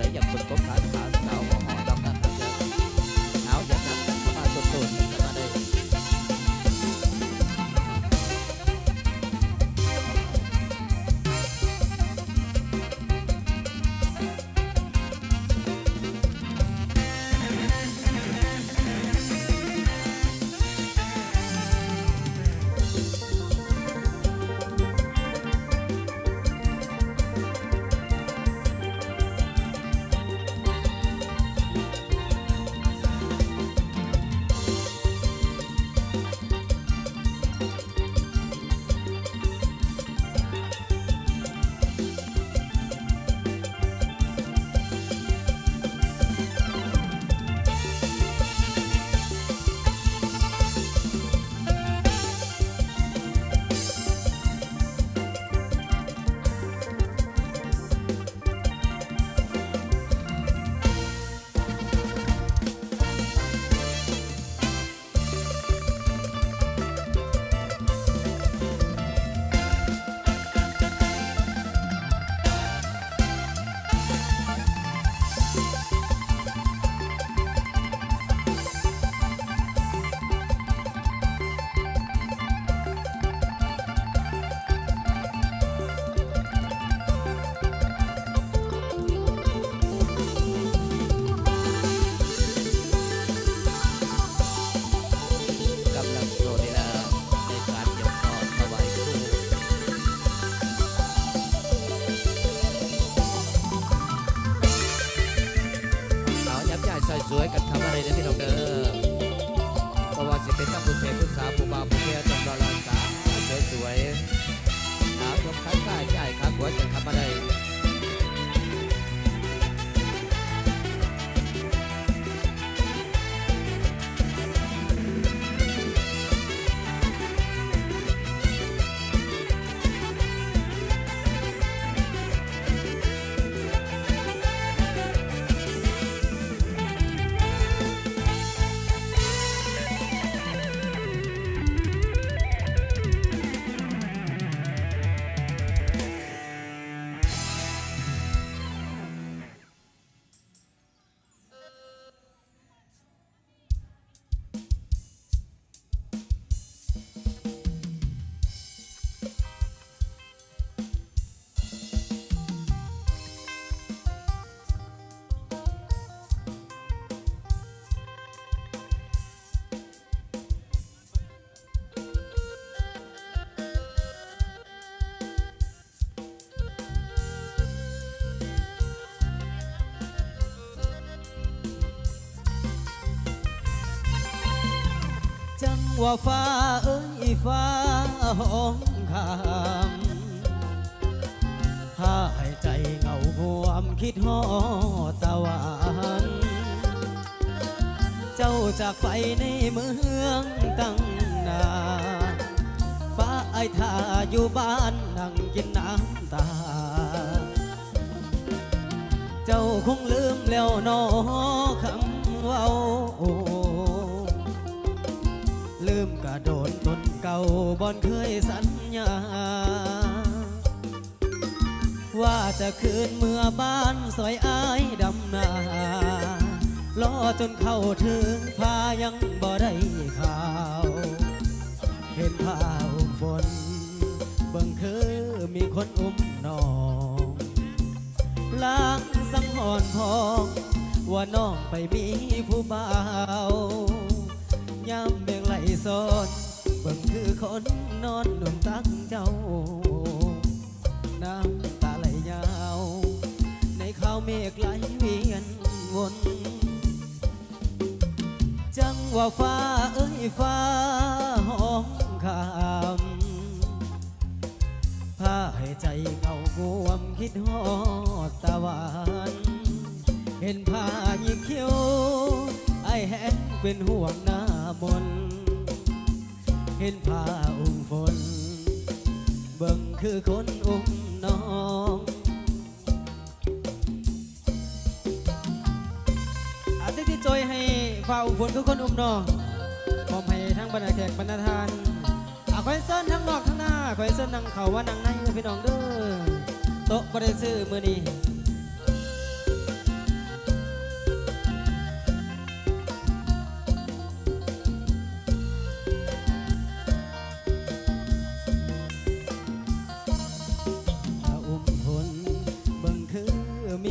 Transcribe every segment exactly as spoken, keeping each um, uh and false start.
ดอยากฝึกกบขาขาสาวหอดำนะครับเจอเอาอยากจับกันเข้ามาสุดๆกันมาได้สวยกันทำอะไรเด้อพี่น้องเด้อเพราะว่าจะเป็นทั้งผู้เสพผู้สาวผู้บ่าวผู้แก่จำรอรอสาวสวยๆหาลมค้างค่ายใจค้างหัวจะทำอะไรจังว่าฟ้าเอ้ยฟ้าห้องคำหายใจเงาความคิดฮอดตะวันเจ้าจากไปในเมืองตั้งนานฟ้าไอ้ท่าอยู่บ้านนั่งกินน้ำตาเจ้าคงลืมแล้วนอคำเว้าลืมกระโดดต้นเก่าบอนเคยสัญญาว่าจะคืนเมื่อบ้านซอยอ้ายดำนาล้อจนเข้าถึงพายังบ่ได้ข่าวเห็นผ้าห่มฝนเบิ่งคือมีคนอุ้มน้องล้างสังหรณ์พองว่าน้องไปมีผู้บ่าวยามเบ่งไหลซ้อนเบิ่งคือคนนอนหนุนตักเจ้าน้ำตาไหลยาวในข้าวเมฆไหลเวียนวนจังว่าฟ้าเอ้ยฟ้าห้องคำพาให้ใจเก่าความคิดฮอดตะวันเห็นผ้าหยิบเขียวไอ้แห้งเป็นห่วงหน้ามนเห็นผ้าอุ้มฝนเบิ่งคือคนอุ้มน้องอาทิตย์ที่จอยให้ฝ้าอุ้มฝนคือคนอุ้มน้องพร้อมให้ทั้งบรรดาแขกบรรดาทานอาคอยเส้นทั้งนอกทั้งหน้าคอยเส้นนั่งเขาว่านั่งในพี่น้องเด้อโต๊ะบริสุทธิ์มือนี้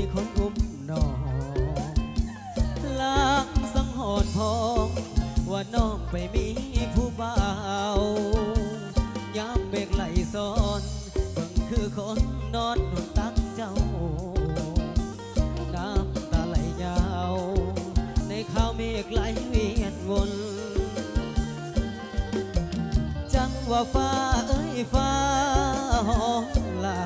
คนอุ้มน้องลางสังหรณ์พองว่าน้องไปมีผู้บ่าวยามเบกไหลซ้อนเบิ่งคือคนนอนหนุนตักเจ้าน้ำตาไหลยาวในข้าวเมฆไหลเวียนวนจังว่าฟ้าเอ้ยฟ้าห้องลา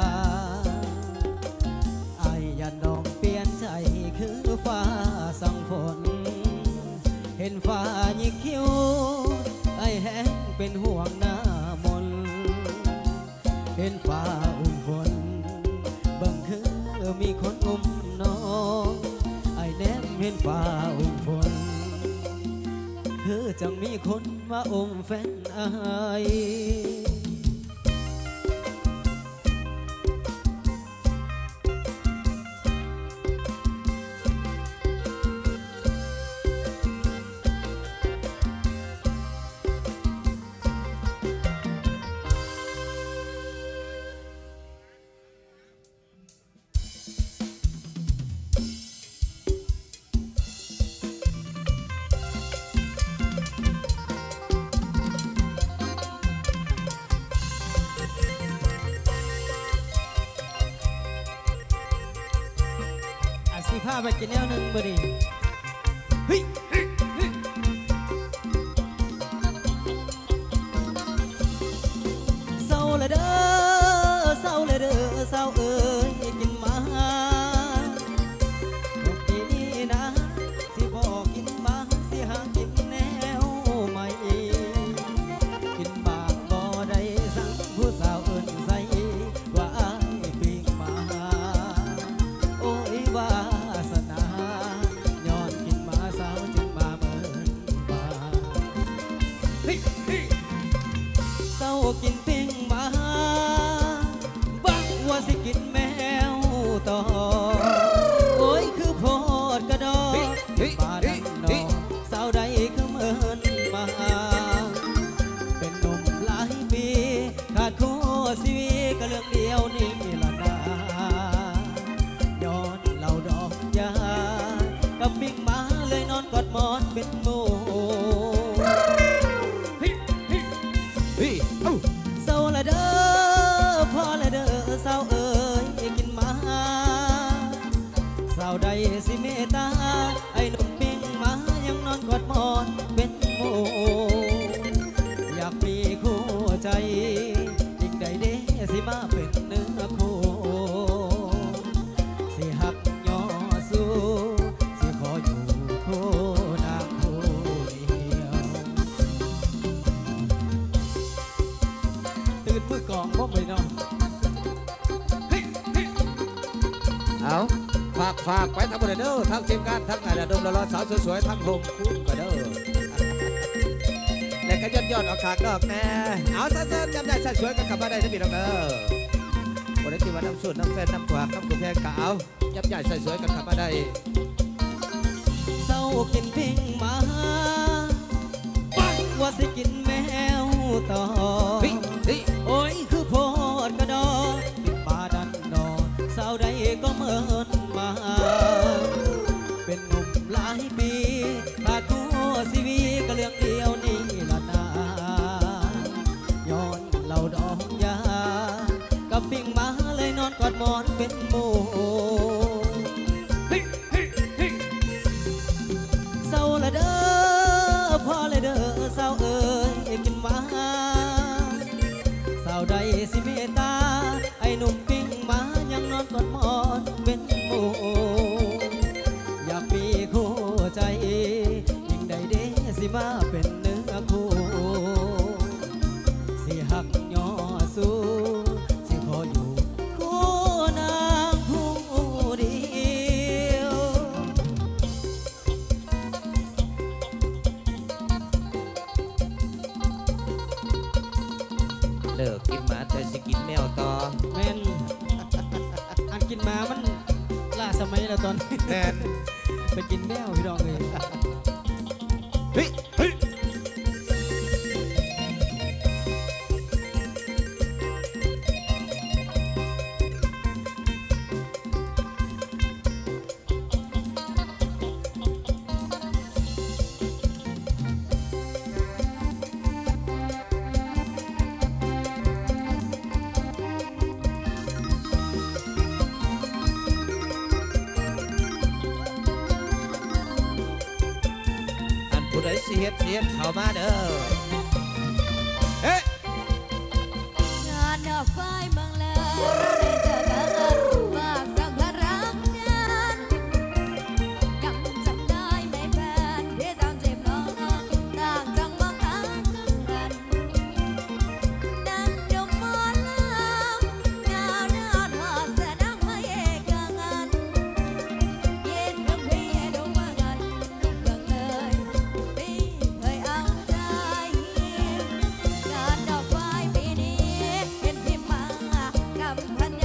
ไอ้ยันน้องเปลี่ยนใจคือฟ้าสั่งฝนเห็นฟ้ายิกคิ้วไอ้แห้งเป็นห่วงหน้ามนเห็นฟ้าอุ้มฝนเบิ่งคือมีคนอุ้มน้องไอ้แนมเห็นฟ้าอุ้มฝนคือจังมีคนมาอุ้มแฟนไอ้สิพาไปกินแนวหนึ่งบ่ดีเฮ้ยเศร้าเลยเด้อเศร้าเลยเด้อเศร้าเอ้ยกินมาบอกปีนี้นะสิบอกกินมาสิหากินแนวใหม่กินบางบ่ได้สั่งผู้สาวเอิ้นใส่ว่าอ้ายปีกมาโอ้ยว่ากินปิ้งมาบังว่าสิกินแมวต่อโอ้ยคือโพดกระดอกป่าดันนอสาวใดคือเมินมาเป็นหนุ่มหลายปีขาดคู่ชีวิตก็เรื่องเดียวนี่ละนาย้อนเหล่าดอกยากับปิ้งมาเลยนอนกอดหมอนเป็นหมู่เศร้าละเด้อพอละเด้อเศร้าเอ้ยกินมาเศร้าใดสิเมตตาไอ้หนุ่มปิ้งมายังนอนกอดหมอนเป็นหมู่อยากมีคู่ใจอีกใดเด้สิมาเป็นเนื้อคู่สิหักย่อสู้สิขออยู่คู่นางคู่เดียวตื่นมือกองพบไปน้องเอาฝากฝากไปทั้งหมดเด้อทั้งทีมงานทั้งงานดมละลอสาวสวยๆทั้งโฮมคุ้มก็เด้อและก็ยอดยอดออกฉากดอกแน่เอาสั้นๆจำได้สวยๆกันขับมาได้ทั้งปีน้องเด้อวันนี้ที่วันน้ำสูตรน้ำแฟนน้ำขวากน้ำกุแพงกาวยับใหญ่สวยๆกันขับมาได้เศร้ากินปิ้งมาว่าสิกินแมวต่อโอ้ยคือโพดกระดอกปิดป่าดันดอสาวใดก็เมินมาเป็นหนุ่มหลายปีขาดคู่ชีวิตก็เรื่องเดียวนี่ละนาย้อนเหล่าดอกยากับปิ้งมาเลยนอนกอดหมอนเป็นหมู่เศร้าละเด้อพอเลยเด้อเศร้าเอ้ยกินมาสาวใดสิเมตตาไอ้หนุ่มปิ้งมายังนอนกอดหมอนเป็นหมู่อยากมีคู่ใจยิ่งใดเด้สิมาเป็นเนื้อคู่สิหักย่อสู้สิขออยู่คู่นางผู้เดียวเลิกกินหมาแต่สิกินแมวต่อแม่นอันกินหมามันล่าสมัยแล้วตอนแม่นไปกินแมวพี่น้องเลยเฮ้ยเฮ้ยผู้ใดสิเฮ็ดสิเฮ็ดเข้ามาเด้อเฮ้งานดอกไฟบางลาได้เจอกันฝากสังขรักนั้นยังจำได้ไหมแฟนที่ตามจีบน้องต่างจังมองหากันดังดมมอลำงานหน้าทอดแสดงให้กันเย็นทั้งพี่ดูมากันบังเลยพี่เคยเอาใจงานดอกไฟปีนี้เห็นพี่มากับพัน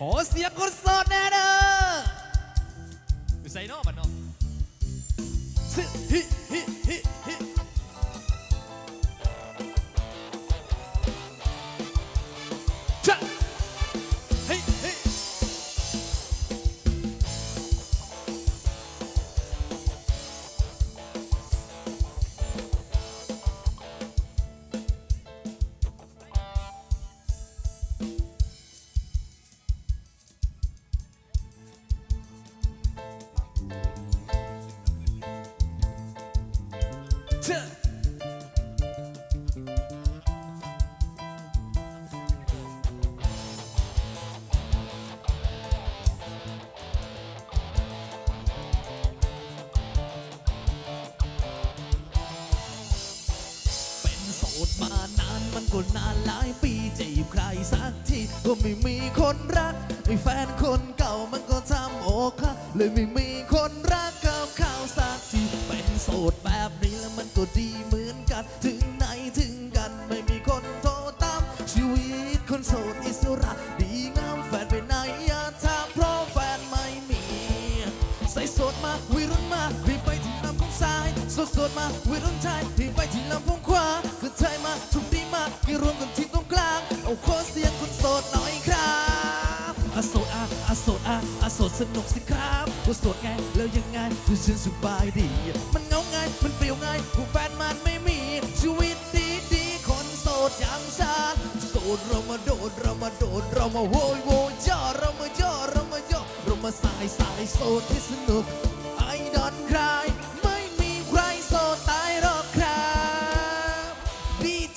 อเสียงคนโสดแน่เด้ออยู่ใส่นอกมันเนาะซิฮิฮิฮิฮิชะเฮ้ยเฮ้ยมานานมันก็นานหลายปีจีบใครสักทีก็ไม่มีคนรักไอ้แฟนคนเก่ามันก็ทำอกหักเลยไม่มีคนรักกับเขาสักทีเป็นโสดแบบนี้แล้วมันก็ดีเหมือนกันถึงไหนถึงกันไม่มีคนโทรตามชีวิตคนโสดอิสระดีงามแฟนไปไหนอย่าถามเพราะแฟนไม่มีใส่โสดมาวิรุ่นมารีบไปที่ลำพุงซ้ายโสดโสดมาวิรุ่นชายรีบไปที่ลำพุงขวาคือไทยมาทุกดีมากที่รวมกันที่ตรงกลางเอาขอเสียงคนโสดหน่อยครับอาโสดอาอาโสดอาอาโสดสนุกสิครับว่าโสดไงแล้วยังไงคือฉันสบายดีมันเงาไงมันเปลี่ยวไงผู้แฟนมันไม่มีชีวิตดีดีคนโสดอย่างฉันโสดเรามาโดดเรามาโดดเรามาโวยโวยย่อเรามาย่อเรามาย่อเรามาสายสายโสดที่สนุกไอ้ดอนใครไม่มีใครโสดตายหรอกครับดีเจ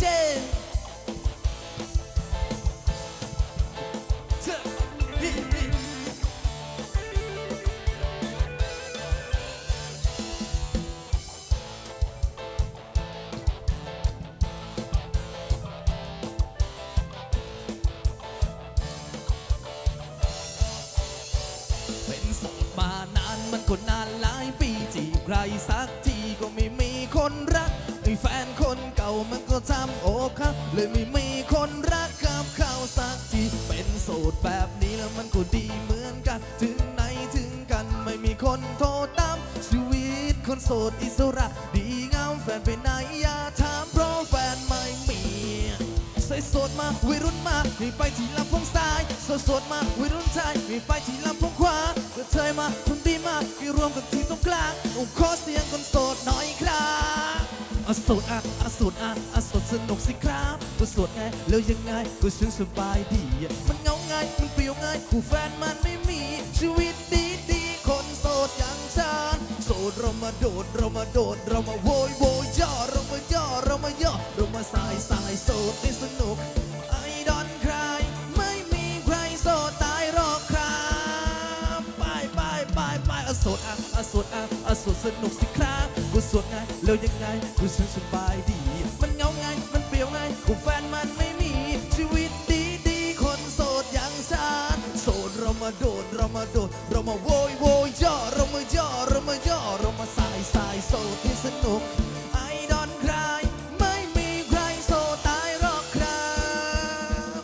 เป็นโสดมานานมันก็นานหลายปีจีบใครสักทีก็ไม่มีคนรักไอ้แฟนคนเก่ามันก็ทำอกหักเลยไม่มีคนรักกับเขาสักทีเป็นโสดแบบนี้แล้วมันก็ดีเหมือนกันถึงไหนถึงกันไม่มีคนโทรตามชีวิตคนโสดอิสระดีงามแฟนไปไหนอย่าถามเพราะแฟนไม่มีใส่โสดมาวัยรุ่นมาให้ไปที่ลำพงซ้ายโสดโสดมาวัยรุ่นชายให้ไปที่ลำพงขวาเพื่อเธอมาคนดีมากที่รวมกันที่ตรงกลางอุ้มขอเสียงคนโสดหน่อยครับอาโสดอ่ะอาโสดอ่ะอาโสดสนุกสิครับก็โสดไงแล้วยังไงก็ฉันสบายดีมันเงาไงมันเปลี่ยวไงผู้แฟนมันไม่มีชีวิตดีดีคนโสดอย่างฉันโสดเรามาโดดเรามาโดดเรามาโวยโวยย่อเรามาย่อเรามาย่อเรามาสายสายโสดที่สนุกไอ้ดอนใครไม่มีใครโสดตายหรอกครับไปไปไปไปอาโสดอ่ะอาโสดอ่ะอาโสดสนุกสิครับกูโสดไงแล้วยังไงกูฉันสบายดีมันเงาไงมันเปลี่ยวไงกูแฟนมันไม่มีชีวิตดีดีคนโสดอย่างฉันโสดเรามาโดดเรามาโดดเรามาโวยโวยย่อเรามาย่อเรามาย่อเรามาสายสายโสดที่สนุกไอ้ดอนใครไม่มีใครโสดตายหรอกครับ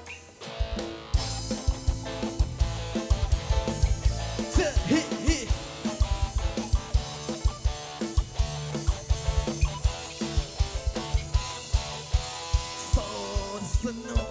เฮ้ฮิฮิโสดสนุก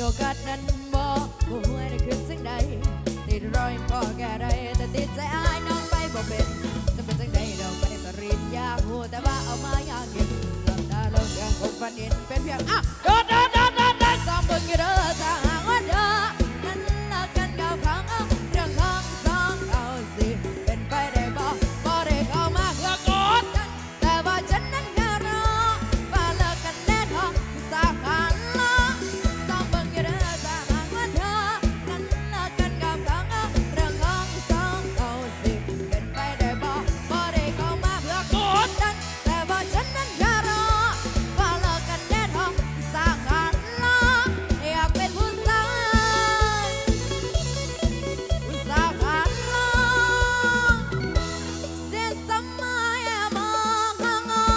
กัสนั้นบอกผู้หวยได้ขึ้นสิ่งใดติดรอยพอแก่ใดแต่ติดใจอายน้องไปบ่เป็นจะเป็นสิ่งใดเราไม่ได้ปริญญาหูแต่ว่าเอามาอยากเก็บลำตาลงยังคงฝันเห็นเป็นเพียงอ่ะโดดโดดโดดโดดโดดสองเบิ่งอยู่เด้อถ้าหากว่าเด้อนั้นรักกันเก่าครั้งเอาเรื่องของสองเราสิเป็นไปได้บ่บ่ได้เข้ามาเพื่อกดกันแต่ว่าฉันนั้นแค่รอว่าเลิกกันแน่นอนสาขาล้อสองเบิ่งอยู่เด้อถ้าหากว่าเธอนั้นรักกันเก่าครั้งเอาเรื่องของสองเราสิเป็นไปได้บ่บ่ได้เข้ามาเพื่อกดกันแต่ว่าฉันนั้นแค่รอว่าเลิกกันแน่นอนสาขาล้ออยากเป็นผู้ชายผู้สาขาล้อเสียสมัยมองข้างอ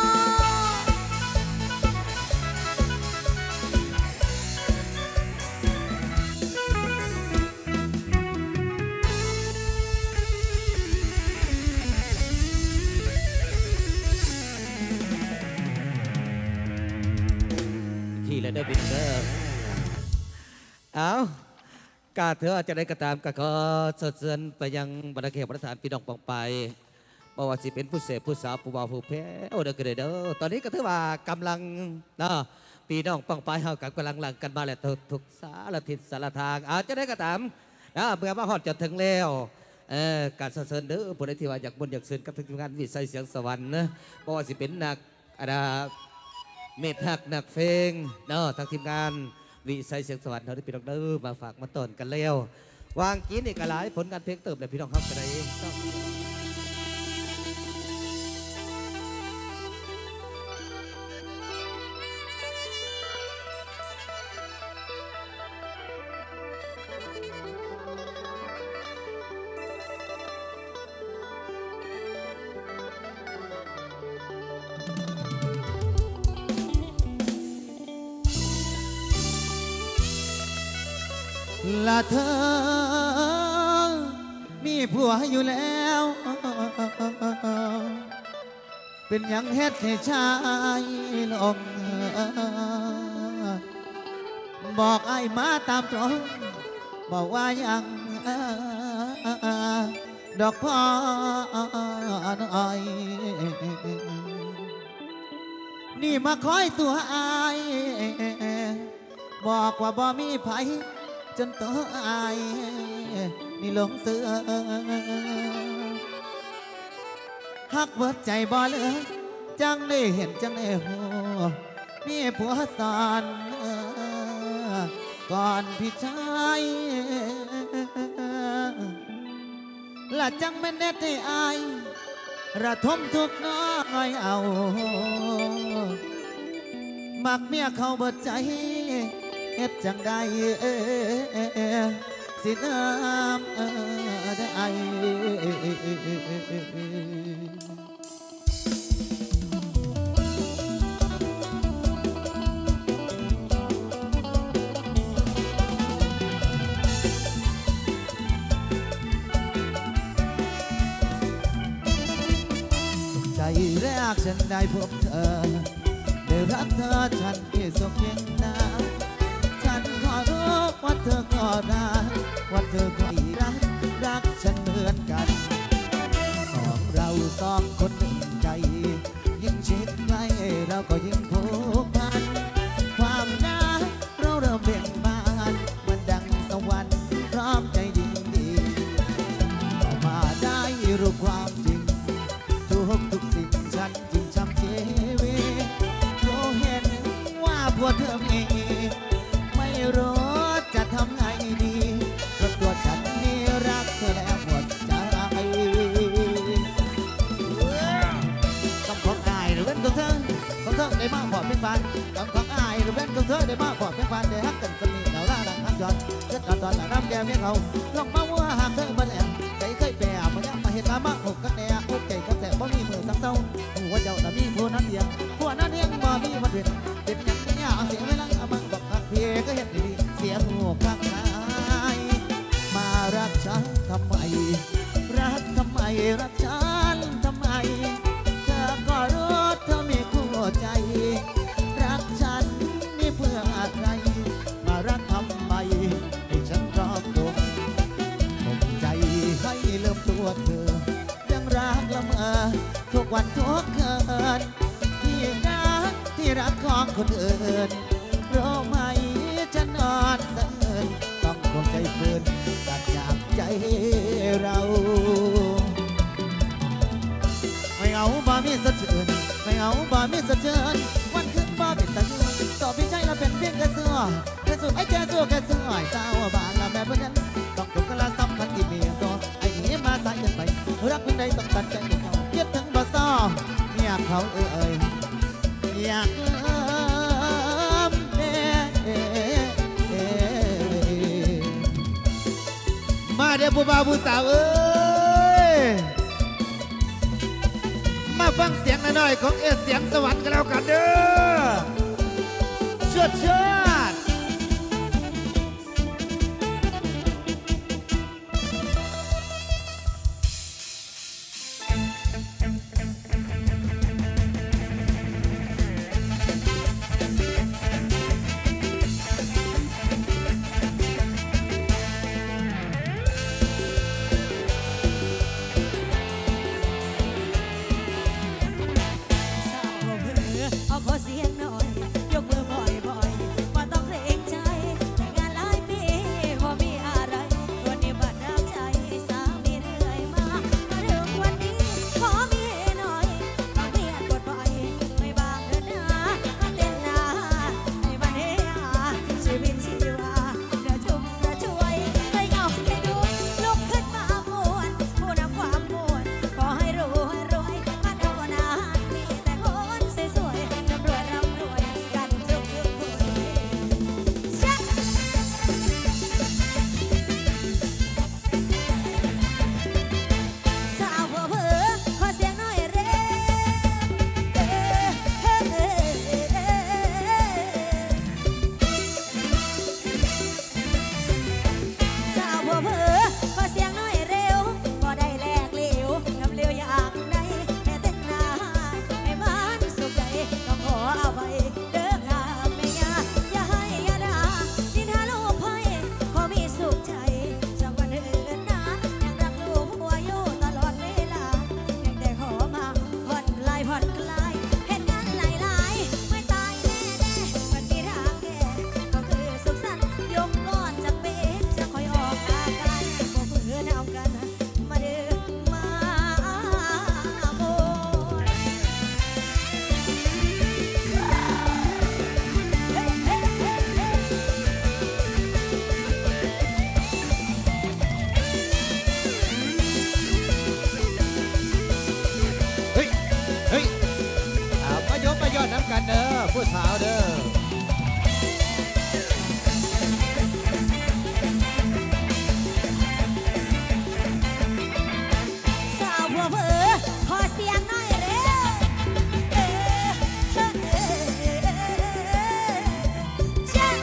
ที่แล้วได้บินเด้อเอากาเถอะจะได้กระตามก็ขอสดเสือนไปยังบรรดาเขตประธานพี่น้องปองไปบอกว่าสิเป็นผู้เสพผู้สาวผู้บ่าวผู้แพ้โอ้เด้อก็ได้เด้อตอนนี้ก็ถือว่ากำลังเนาะพี่น้องปองไปเฮากับกำลังหลังกันมาแล้วทุกสารทิศสารทางอาจจะได้กระตามนะเมื่อมาฮอดจะถึงแล้วเออการสรรเสริญเด้อผู้ใดที่ว่าอยากบนอยากเสริญกับทีมงานวิสัยเสียงสวรรค์นะบอกว่าสิเป็นนักอะไรเมธหักนักเพลงเนาะทางทีมงานวิสัยเสียงสวรรค์เราได้พี่น้องเด้อมาฝากมาต้นกันแล้ววางกินอีกหลายผลงานเพลงเติมเลยพี่น้องครับกันได้ละเธอมีผัวอยู่แล้ว เป็นยังเฮ็ดให้ชายลงบอกไอ้มาตามตรงบอกว่ายังดอกพ่อน้อยนี่มาคอยตัวอายบอกว่าบ่มีไผจนตัวอายนี่หลงเสือหักเบิดใจบ่เหลือจังได้เห็นจังได้หูมีผัวสอนก่อนพี่ชายละจังแม่นเด็ดให้อายระทมทุกน้อยเอามักเมียเขาเบิดใจเฮ็ดจังได้สิน้ำได้ใจแรกฉันได้พบเธอได้รักเธอฉันที่สมยิ่งนาฉันขอรู้ว่าเธอก็รักว่าเธอก็รักรักฉันเหมือนกันสองเราสองคนหนึ่งใจยิ่งชิดใกล้เราก็ยิ่งผูกพันความรักเราเริ่มเบี่ยงบานมันดังสวรรค์พร้อมใจยิ่งดีต่อมาได้รู้ความจริงทุกทุกสิ่งฉันจึงช้ำชีวิตเราเห็นว่าพวกเธอมีไม่รู้จะทำไงดีเพราะตัวฉันนี่รักเธอแล้วหมดใจคำของอายหรือเป็นของเธอของเธอได้มากกว่าเป็นฟันคำของอายหรือเป็นของเธอได้มากกว่าเป็นฟันได้ฮักกันสนิทเราล่าดังฮักจอดเกิดตอนตอนหลังน้ำแก้มเมียเขาลองมาว่าหากเธอมาแอบใจเคยแปรมายังมาเห็นมามาอกกันแน่อกใจกันแต่บ่มีมือสังเศร้าหัวเจ้าแต่มีผู้นั้นเดียวผู้นั้นเองบ่มีวันเด็ดเป็นยังไงเอาเสียเวลาเอามันบอกพักเพียก็เห็นดีเสียหัวข้างกายมารักฉันทำไมรักทำไมรักฉันทำไมเธอก็รู้เธอมีคู่ใจรักฉันนี่เพื่ออะไรมารักทำไมวันทุกคืนที่รักที่รักของคนอื่นรู้ไหมฉันนอนเสื่นต้องคงใจฝืนตัดจากใจเราไม่เอาบ่มีสะเทือนไม่เอาบ่มีสะเทือนวันคืนบ่เป็นตะยืนต่อพี่ใจเราเป็นเพียงแค่เสื้อแค่สู้ไอ้แค่สู้แค่เสื้อไอ้สาวบ้านเราแบบนั้นต้องถูกกระสัมพันธ์ที่มีตัวไอ้นี้มาสายเกินไปรักเพียงใดต้องตัดใจเขาคิดถึงบ่ซ้ออยากเขาเอ่ยอยากเลิมเอ่มาเดี๋ยวผู้บ่าวผู้สาวเอ้ยมาฟังเสียงหน่อยของเอเสียงสวรรค์กันแล้วกันเด้อเชิดเชิดเอาขอเสียงหน่อยยกมือบ่อยๆว่าต้องเกรงใจงานหลายปีว่ามีอะไรวันนี้บัดน้ำใจสามีเหนื่อยมามาถึงวันนี้ขอมีหน่อยต้องเพียรกดบ่อยไม่บางเดินหน้าเต้นหน้าให้มันเฮียชีวิตชีวากระชุ่มกระชวยให้เงาให้ดูลุกขึ้นมาม่วนผู้นำความม่วนขอให้รวยรวยมาดูนานมีแต่คนสวยๆร่ำรวยร่ำรวยกันทุกทุกคนชักสาวเผลอขอเสียงหน่อยเร็วเอ้เอ้เอ้เอ้สาวเผลอขอเสียงหน่อยเร็วบ่ได้แลกเหลวน้ำเหลวอย่างใดแค่แต่งหน้าให้มันสุขใจต้องขอเอาไว้เด้อค่ะแม่ย่าอย่าให้อย่าด่านินทาลูกไผ่ขอมีสุขใจสักวันเถิดนะยังรักลูกหัวอยู่ตลอดเวลายังแต่ขอมาผ่อนคลายผ่อนคลายเห็นงานหลายๆไม่ตายแน่ๆมันมีทางแก้ก็คือสุขสันต์ยกก้อนจากเบสจะคอยออกอาการบ่เพื่อนเอากันมาเด้อมาโมยเฮ้เฮ้เฮ้เฮ้เฮ้ยเฮ้ยเอามายกมายอดน้ำกันเด้อผู้สาวเด้อสาวหัวเผลอขอเสียงหน่อยเร็วเอ้เอ้เอ้เจ้า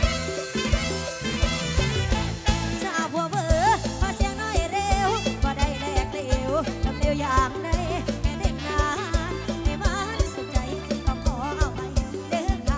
สาวหัวเผลอขอเสียงหน่อยเร็วบ่ได้แลกเหลวทำเหลวอย่างใดแค่เต้นหน้าให้มันสุขใจต้องขอเอาไปเด้อค่ะ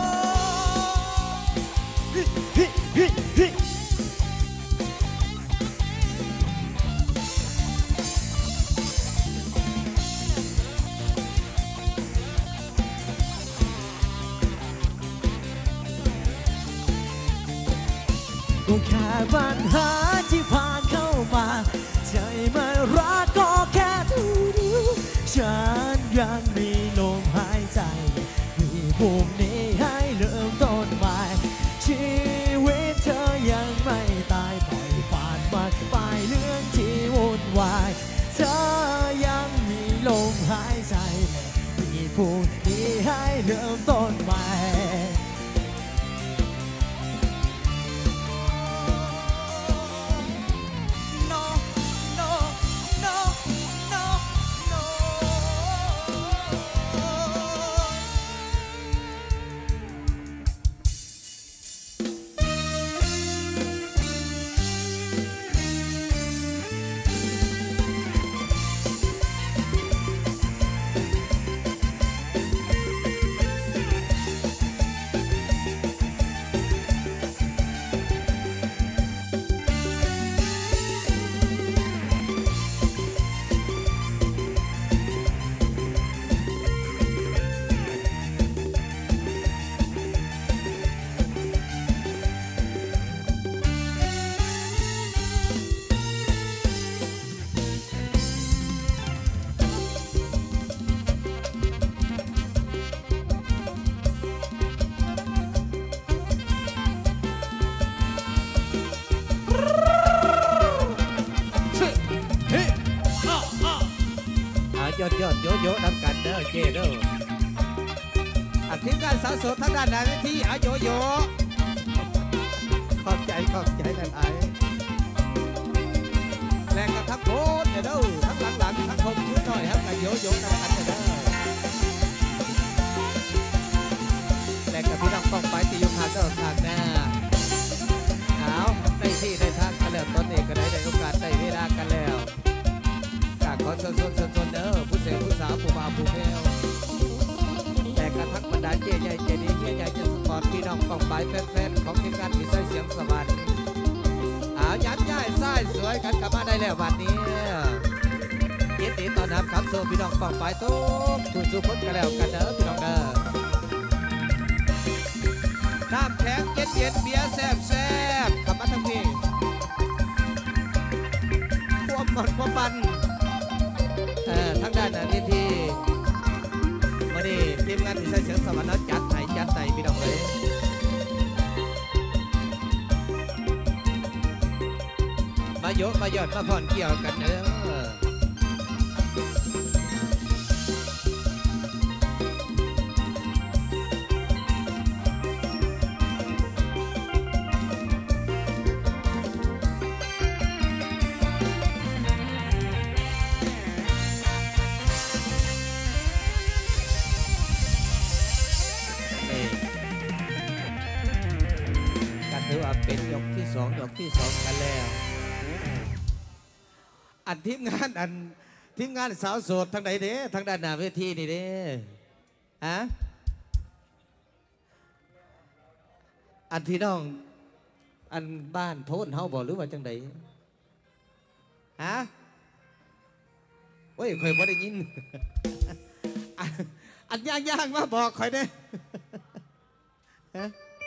เก็แค่ปัญหาที่ผ่านเข้ามาใจไม่รักก็แค่ดูดูฉันยังมีลมหายใจมีภูมินี้ให้เริ่มต้นใหม่ชีวิตเธอยังไม่ตายปล่อยผ่านมันไปเรื่องที่วุ่นวายเธอยังมีลมหายใจมีภูมินี้ให้เริ่มต้นใหม่ยอดยอดโยโย่นำกันเด้อเจเด้ออันทีมงานสาวโสดทางด้านหน้าเวทีอาโยโย่ขอบใจขอบใจกันไอ้แรงกันทั้งโคตรเด้อทั้งหลังหลังทั้งคมชุดหน่อยครับกันโยโย่นำกันเด้อแรงกับพี่น้องป้องไปตียุคาเด้อทางหน้าเอาได้ที่ได้ทางกันแล้วตอนนี้ก็ได้ได้โอกาสได้เวลากันแล้วขอสนสนสนสนเด้อผู้เสพผู้สาวผู้บ่าวผู้แพ้วแต่กระทั่งบรรดาเจ๊ใหญ่เจดีเจ๊ใหญ่จะสปอร์ตพี่น้องกองไปแฟนๆของทีมงานมีไส้เสียงสวรรค์อายัดย่ายไส้สวยกันกลับมาได้แล้ววันนี้ยินดีต้อนรับครับโซ่พี่น้องกองไปตุ๊กถูกสุขพ้นกันแล้วกันเด้อพี่น้องเด้อน้ำแข็งเย็นเย็นเบียร์แซ่บแซ่บขับมาทั้งพี่ควบหมดควบบันทางด้านนี้ที่มาดีทีมงานที่ใช้เสียงสวรรค์จัดไทยจัดไทยพี่น้องเลยมาโยกมาหยอดมาผ่อนเกี่ยวกันเนอะเป็นยกที่สองยกที่สองกันแล้วอันทีมงานอันทีมงานสาวโสดทางไหนเด้ทางด้านหน้าเวทีนี่เด้ฮะอันที่น้องอันบ้านโพนเฮาบอกหรือว่าจังไดฮะโอ้ยคอยบ่ได้ยินอันย่างย่างมาบอกคอยเด้ฮะ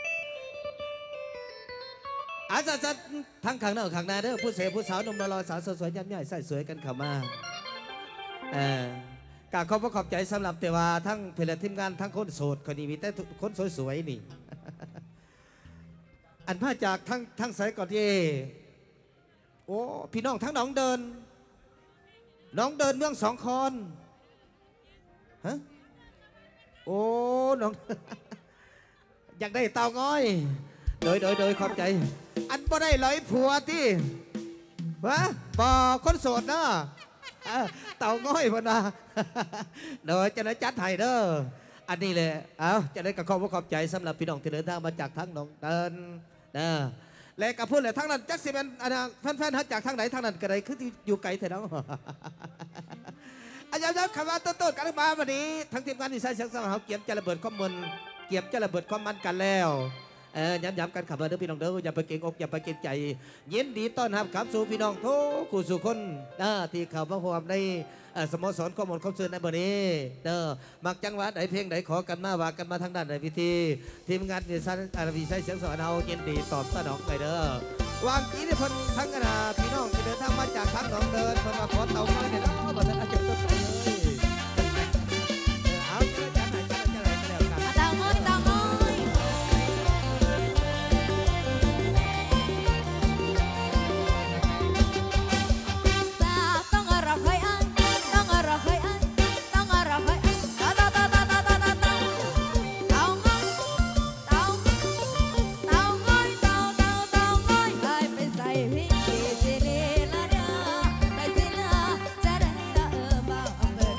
อาจารย์ทั้งขังหน้าขังหน้าเด้อผู้เสพผู้สาวหนุ่มรอสาวสวยๆย้ำใหญ่ใส่สวยกันเข้ามาเออกราบขอบพระขอบใจสำหรับแต่ว่าทั้งเพลทีมงานทั้งคนโสดคนนี้มีแต่คนสวยๆนี่อันพาจากทั้งทั้งสายก่อนที่โอ้พี่น้องทั้งน้องเดินน้องเดินเมืองสองคอนฮะโอ้น้องอยากได้เต่าง้อยโดยโดยโดยขอบใจอันบ่ได้ร้อยผัวที่วะบ่คนโสดเนาะเต่าง้อยพนะโดยจะได้จัดให้เด้ออันนี้เลยเอาจะได้กับขอบขอบใจสำหรับพี่น้องที่เดินทางมาจากทั้งน้องเดินนะและกับพูดเลยทั้งนั้นจักสิเป็นแฟนๆฮัจากทางไหนทางนั้นก็ได้คืออยู่ไกลแต่เนาะอาจารย์คำว่าต้นๆกันมาวันนี้ทั้งทีมงานที่ใช้เสียงสาวเกียบจะระเบิดข้อมูลเกียบจะระเบิดความมันกันแล้วเออย้ำๆกันขับมาเด้อพี่น้องเด้ออย่าไปเก่งอกอย่าไปเก่งใจยินดีต้อนรับครับสู่พี่น้องทุกคู่สู่คนเด้อที่เข้ามาร่วมในเอ่อสโมสรข้อมูลข้อมูลในวันนี้เด้อมักจังหวัดไหนเพลงไหนขอกันมาว่ากันมาทางด้านไหนพิธีทีมงานดิฉันอารีใช้เสียงสอนเฮายินดีตอบสนองไปเด้อวางกีนี่เพิ่นทั้งคณะพี่น้องที่เดินทางมาจากทางหนองเดินเพิ่นมาขอเตามาเนี่ยเนาะบ่ทันอาจารย์ต้นไปเลยเอาเจ้าจันไหนจันไหนจันไหนก็แล้วกันเตาง้อยเตาง้อยสาต้องรอคอยอันต้องรอคอยอันต้องรอคอยอันเตาเตาเตาเตาเตาเตาเตาเตาง้อยเตาเตาง้อยเตาเตาเตาง้อยไปไปใส่พิงกี้เจเลลาดาไปสิลาจะได้ละเออบ้าเออ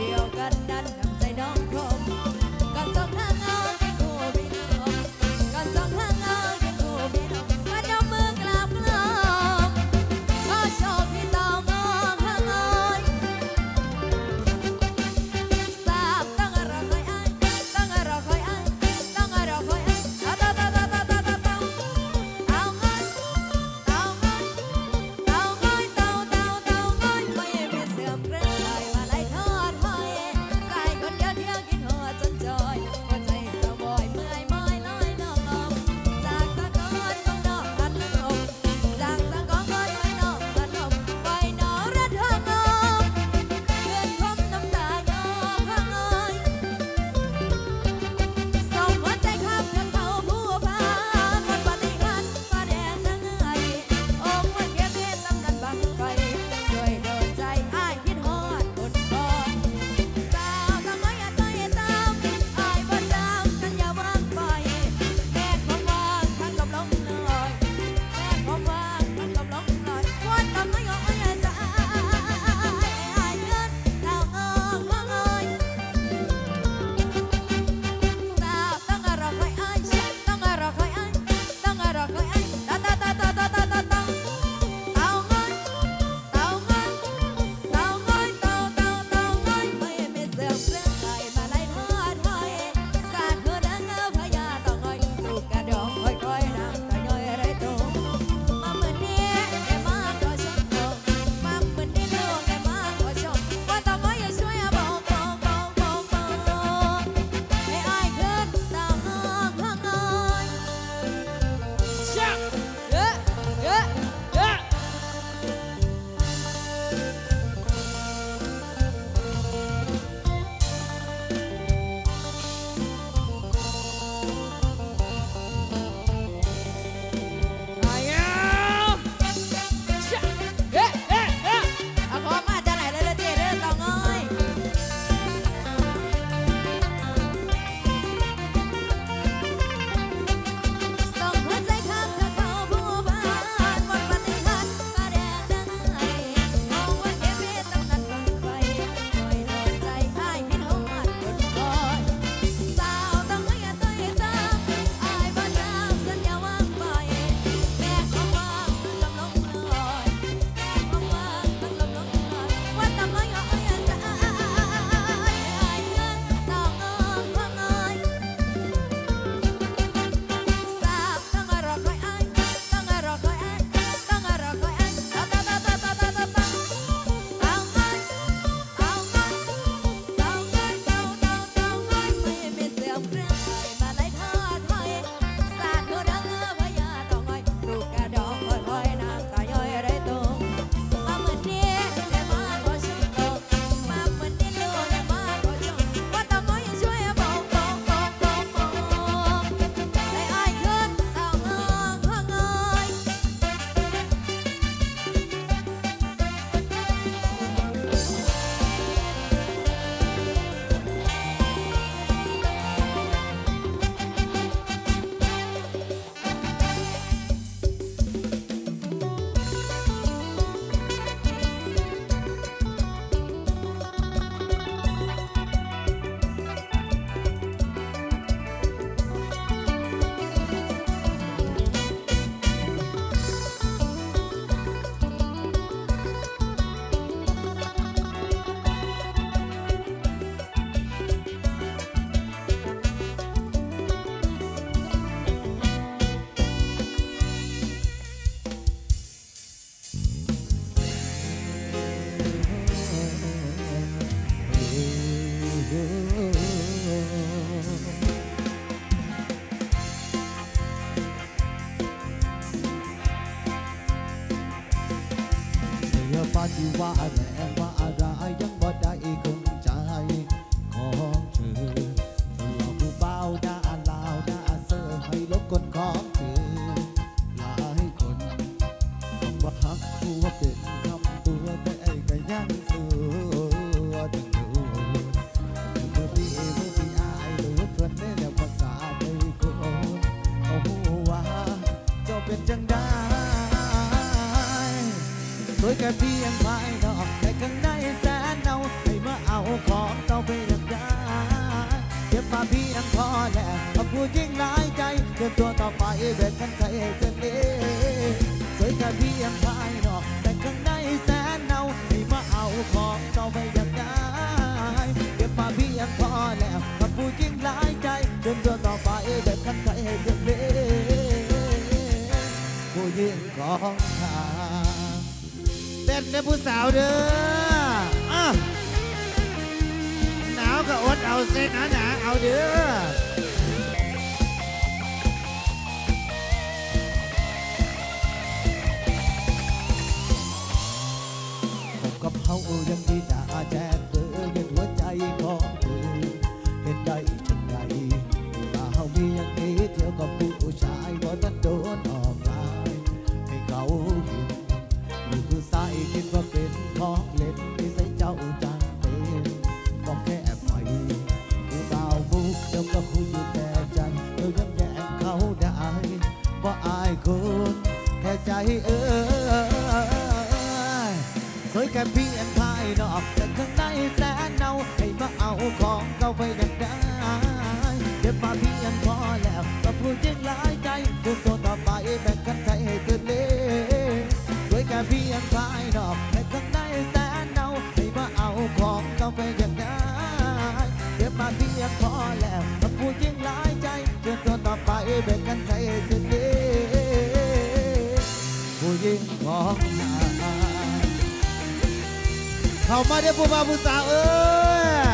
ที่ว่าแรงว่าอะไรยังบ่ได้คงใจของเธอเธอหลอกผู้เบาหน้าลาวหน้าเสือให้ลบกดของเธอหลายคนคำว่าฮักผู้ว่าเป็นคำตัวแต่ไอ้ก็ยังเสือถึงดูเมื่อพี่เมื่อพี่อายหรือเพื่อนได้แล้วภาษาได้คนเอาหัวเจ้าเป็นจังได้สวยแค่เพียงภายนอกแต่ข้างในแสนเนาให้มาเอาของเจ้าไปอย่างได้เก็บมาเพียงพอแล้วมาพูดยิ่งหลายใจเดินตัวต่อไปแบบกันใจเกินเองสวยแค่เพียงภายนอกแต่ข้างในแสนเนาให้มาเอาของเจ้าไปอย่างได้เก็บมาเพียงพอแล้วมาพูดยิ่งหลายใจเดินตัวต่อไปแบบกันใจเกินเองผู้ยิ่งของข้าเต้นนะผู้สาวเด้ออ่ะหนาวก็อดเอาเส้นหนาหนาเอาเด้อผมกับเขายังดีด่าแจกเบอร์เงินหัวใจของเธอเห็นได้จังไงถ้าเขามีอย่างนี้เที่ยวกับผู้ชายก็ต้องโดนออกลายให้เขาเห็นนี่คือสายคิดว่าเป็นของเล่นที่ใส่เจ้าจังเป็นบอกแค่ไปผู้บ่าวบุกเดี๋ยวก็คุยอยู่แต่ใจเดี๋ยวยังแย่งเขาได้ว่าอายคนแค่ใจเอ้ยสวยแค่เพียงภายนอกแต่ข้างในแสนเนาให้มาเอาของเขาไปอย่างได้เก็บมาเพียงพอแล้วก็พูดยิ่งหลายใจเดินตัวต่อไปแบ่งกันใจให้เกินเล่สวยแค่เพียงภายนอกแต่ข้างในแสนเนาให้มาเอาของเขาไปอย่างได้เก็บมาเพียงพอแล้วก็พูดยิ่งหลายใจเดินตัวต่อไปแบ่งกันใจให้เกินเล่ผู้ยิ่งของข้าเข้ามาได้ผู้บ่าวผู้สาวเอ้ย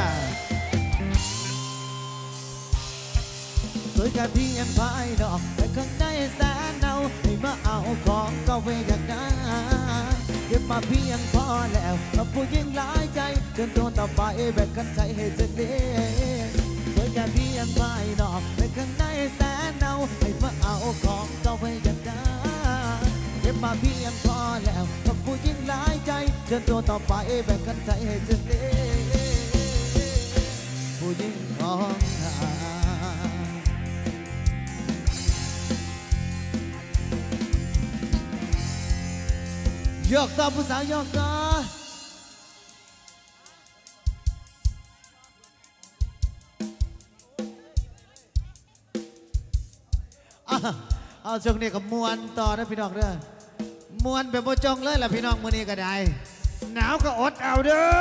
สวยแค่เพียงภายนอกแต่ข้างในแสนเนาให้มาเอาของก็ไปอย่างนั้นเก็บมาเพียงพอแล้วกับผู้ยิ่งหลายใจเดินตัวต่อไปแบ่งกันใจให้เสด็จสวยแค่เพียงภายนอกแต่ข้างในแสนเนาให้มาเอาของก็ไปอย่างนั้นเก็บมาเพียงพอแล้วกับผู้ยิ่งหลายใจเดินตัวต่อไปแบ่งกันใจให้เสด็จผู้ยิ่งของข้ายกต่อผู้สาวยกต่อเอาช่วงนี้กับมวนต่อนะพี่น้องเด้อมวนแบบโมจงเลยล่ะพี่น้องมื้อนี้ก็ได้หนาวก็อดเอาเด้อ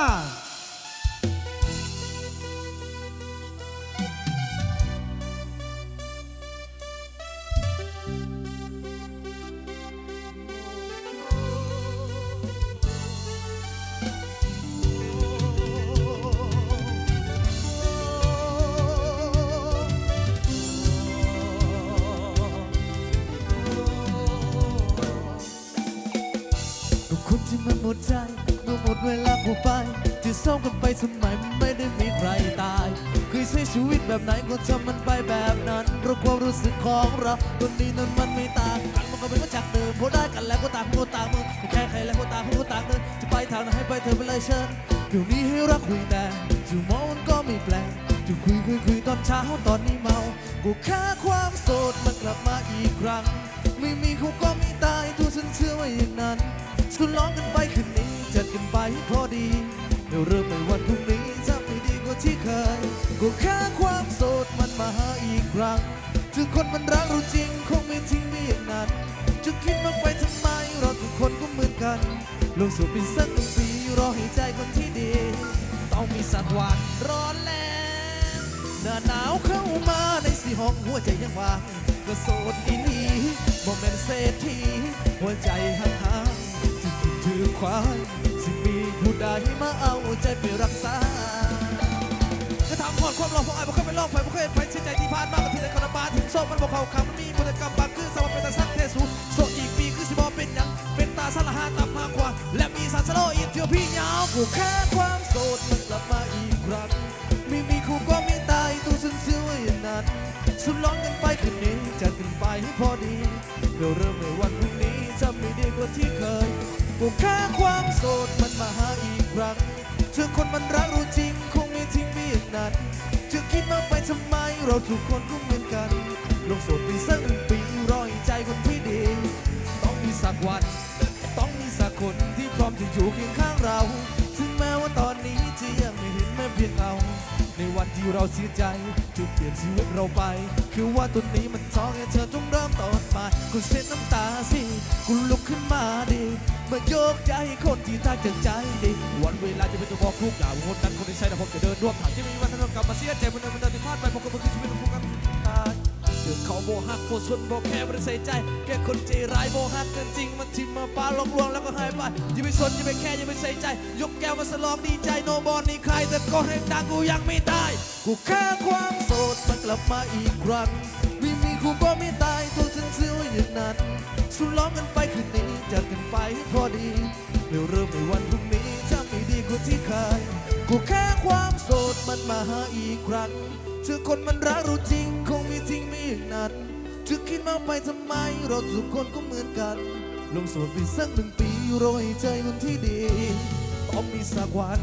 มันหมดใจเมื่อหมดเวลาผู้ไปที่เศร้ากันไปสมัยมันไม่ได้มีใครตายเคยใช้ชีวิตแบบไหนก็ทำมันไปแบบนั้นเพราะความรู้สึกของเราตัวนี้นั้นมันไม่ต่างกันมันก็เป็นมาจากเดิมพอได้กันแล้วก็ต่างคนต่างมือไม่แค่ใครแล้วก็ต่างคนก็ต่างเดินจะไปทางไหนให้ไปเธอไปเลยเชิญเดี๋ยวนี้ให้รักคุยแต่จู่มองมันก็ไม่แปลกจู่คุยคุยคุยตอนเช้าตอนนี้เมากูแค่ความโสดมันกลับมาอีกครั้งไม่มีเขาก็ไม่ตายตัวฉันเชื่อว่าอย่างนั้นสุดร้องกันไปคืนนี้จัดกันไปพอดีเดี๋ยวเริ่มในวันพรุ่งนี้จะไม่ดีกว่าที่เคยก็แค่ความโสดมันมาหาอีกครั้งถึงคนมันรักเราจริงคงไม่ทิ้งไม่อย่างนั้นจะคิดมากไปทำไมเราทุกคนก็เหมือนกันโลกสุดเป็นสักหนึ่งปีรอให้ใจคนที่ดีต้องมีสักวันร้อนแรงหน้าหนาวเข้ามาในสี่ห้องหัวใจยังว่างก็โสดอีหลีโมเมนต์เศรษฐีหัวใจห่างๆถือควายสิมีผู้ใดมาเอาใจไปรักษาจะทำหมดความรอของไอ้บ่เคยไปลองไปบ่เคยไปเสียใจที่ผ่านมาก็ที่ได้คนมาถึงโซ่มันบอกเขาคำมันมีพฤติกรรมบางคือสมบัติเป็นตาสักเทสูโซ่อีกปีคือสิบอเป็นยังเป็นตาสารหาตาพาากกว่าและมีซาสโลอินเทียพี่ยาวกูแค่ความโสดมันกลับมาอีกครั้งไม่มีคู่ก็ไม่ตายตัวฉันเชื่อว่าอย่างนั้นสุดร้อนกันไปคืนนี้จะขึ้นไปให้พอดีเดี๋ยวเริ่มในวันพรุ่งนี้จะไม่ดีกว่าที่เคยกูแค่ความโสดมันมาหาอีกครั้งเจอคนมันรักรู้จริงคงไม่ทิ้งไม่อย่างนั้นจะคิดมากไปทำไมเราทุกคนก็เหมือนกันลงโสดไปสักหนึ่งปีรอให้ใจคนที่ดีต้องมีสักวันต้องมีสักคนที่พร้อมจะอยู่เคียงข้างเราถึงแม้ว่าตอนนี้จะยังไม่เห็นแม้เพียงเงาในวันที่เราเสียใจจุดเปลี่ยนชีวิตเราไปคือว่าตัวนี้มันท้องให้เธอต้องเริ่มต้นใหม่กูเช็ดน้ำตาสิกูลุกขึ้นมาดิเมื่อโยกใจคนที่ทักจากใจดิวันเวลาจะเป็นตัวบอกทุกอย่างคนนั้นคนที่ใช่แต่ผมจะเดินร่วมทางที่มีวันนั้นกลับมาเสียใจมันเดินมันเดินที่พลาดไปผมก็ไม่คิดชีวิตของผมกันเดือดเขาโบหักโบชนโบแค่ไม่ได้ใส่ใจแค่คนใจร้ายโบหักเกินจริงมันทิมมาปาลงลวงแล้วก็หายไปอย่าไปสนอย่าไปแค่อย่าไปใส่ใจยกแก้วมาสลองดีใจโนบอลนี่ใครแต่ก็ให้ดังกูยังไม่ตายกูแค่ความโสดมันกลับมาอีกครั้งไม่มีกูก็ไม่ตายตัวฉันเชื่ออย่างนั้นสุดล้อมกันไปคืนนี้จัดกันไปพอดีเดี๋ยวเริ่มในวันพรุ่งนี้จะไม่ดีกว่าที่เคยกูแค่ความโสดมันมาหาอีกครั้งเจอคนมันรักรู้จริงคงมีจริงไม่อย่างนั้นจะคิดมากไปทำไมเราทุกคนก็เหมือนกันลงโสดไปสักหนึ่งปีรอให้ใจคนที่ดีต้องมีสักวัน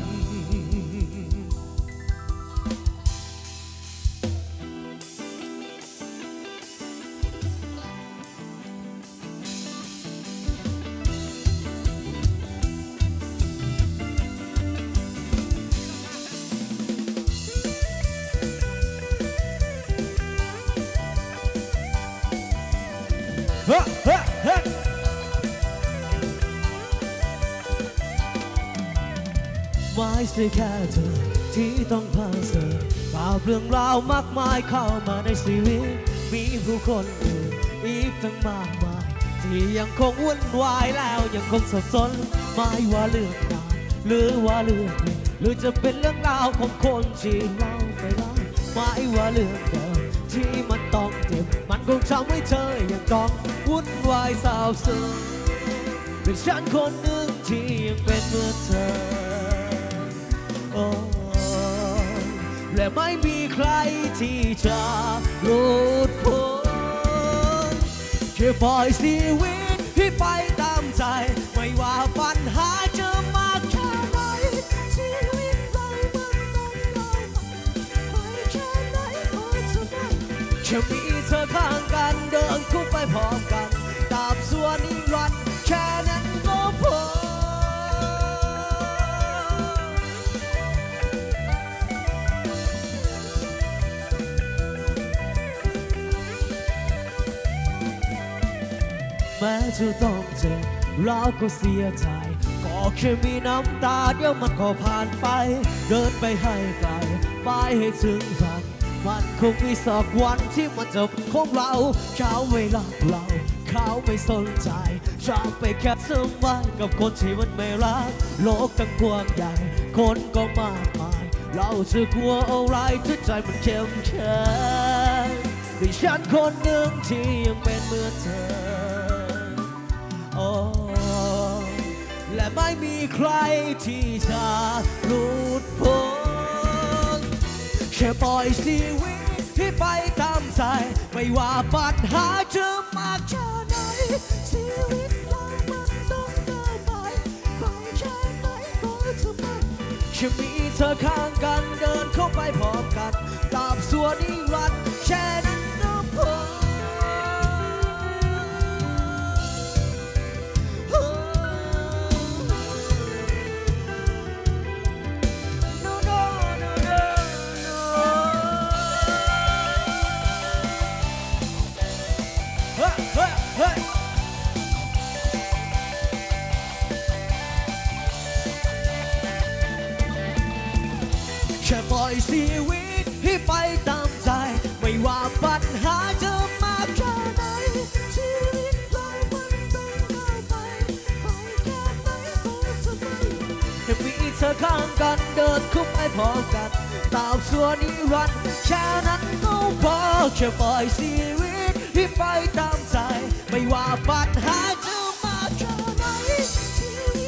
ไม่ใช่แค่เธอที่ต้องเผชิญกับเรื่องราวมากมายเข้ามาในชีวิตมีผู้คนอื่นอีกตั้งมากมายที่ยังคงวุ่นวายแล้วยังคงสับสนไม่ว่าเรื่องงานหรือว่าเรื่องเพลงหรือจะเป็นเรื่องราวของคนที่เราไปรักไม่ว่าเรื่องเดิมที่มันต้องเจ็บมันคงทำให้เธอยังต้องวุ่นวายเศร้าซึมเป็นฉันคนหนึ่งที่ยังเป็นเหมือนเธอและไม่มีใครที่จะหลุดพ้นแค่ปล่อยชีวิตที่ไปตามใจไม่ว่าปัญหาจะมากแค่ไหนชีวิตเรามันต้องเดินไปแค่ไหนขอเธอได้แค่มีเธอข้างกันเดินคู่ไปพร้อมกันตามส่วนนิรันดร์แค่นั้นก็พอแม้จะต้องเจ็บเราก็เสียใจก็แค่มีน้ำตาเดี๋ยวมันก็ผ่านไปเดินไปให้ไกลไปให้ถึงฝันมันคงมีสักวันที่มันจะเป็นของเราเขาไม่รักเราเขาไม่สนใจฉันไปแค่สมัยกับคนที่มันไม่รักโลกตั้งกว้างใหญ่คนก็มากมายเราจะกลัวอะไรถ้าใจมันเข้มแข็งแต่ฉันคนหนึ่งที่ยังเป็นเหมือนเธอและไม่มีใครที่จะหลุดพ้นแค่ปล่อยชีวิตที่ไปตามใจไม่ว่าปัญหาจะมากแค่ไหนชีวิตเรามันต้องเดินไปไปแค่ไหนก็จะไปแค่มีเธอข้างกันเดินเข้าไปพร้อมกันตามส่วนนิรันดร์แค่นั้นก็พอแค่ปล่อยชีวิตให้ไปตามใจไม่ว่าปัญหาจะมากแค่ไหนชีวิตเรามันต้องเดินไปไปแค่ไหนก็จะไปแค่มีเธอข้างกันเดินคู่ไปพร้อมกันตามส่วนนิรันดร์แค่นั้นก็พอแค่ปล่อยชีวิตให้ไปตามใจไม่ว่าปัญหาจะมากแค่ไหนชีวิ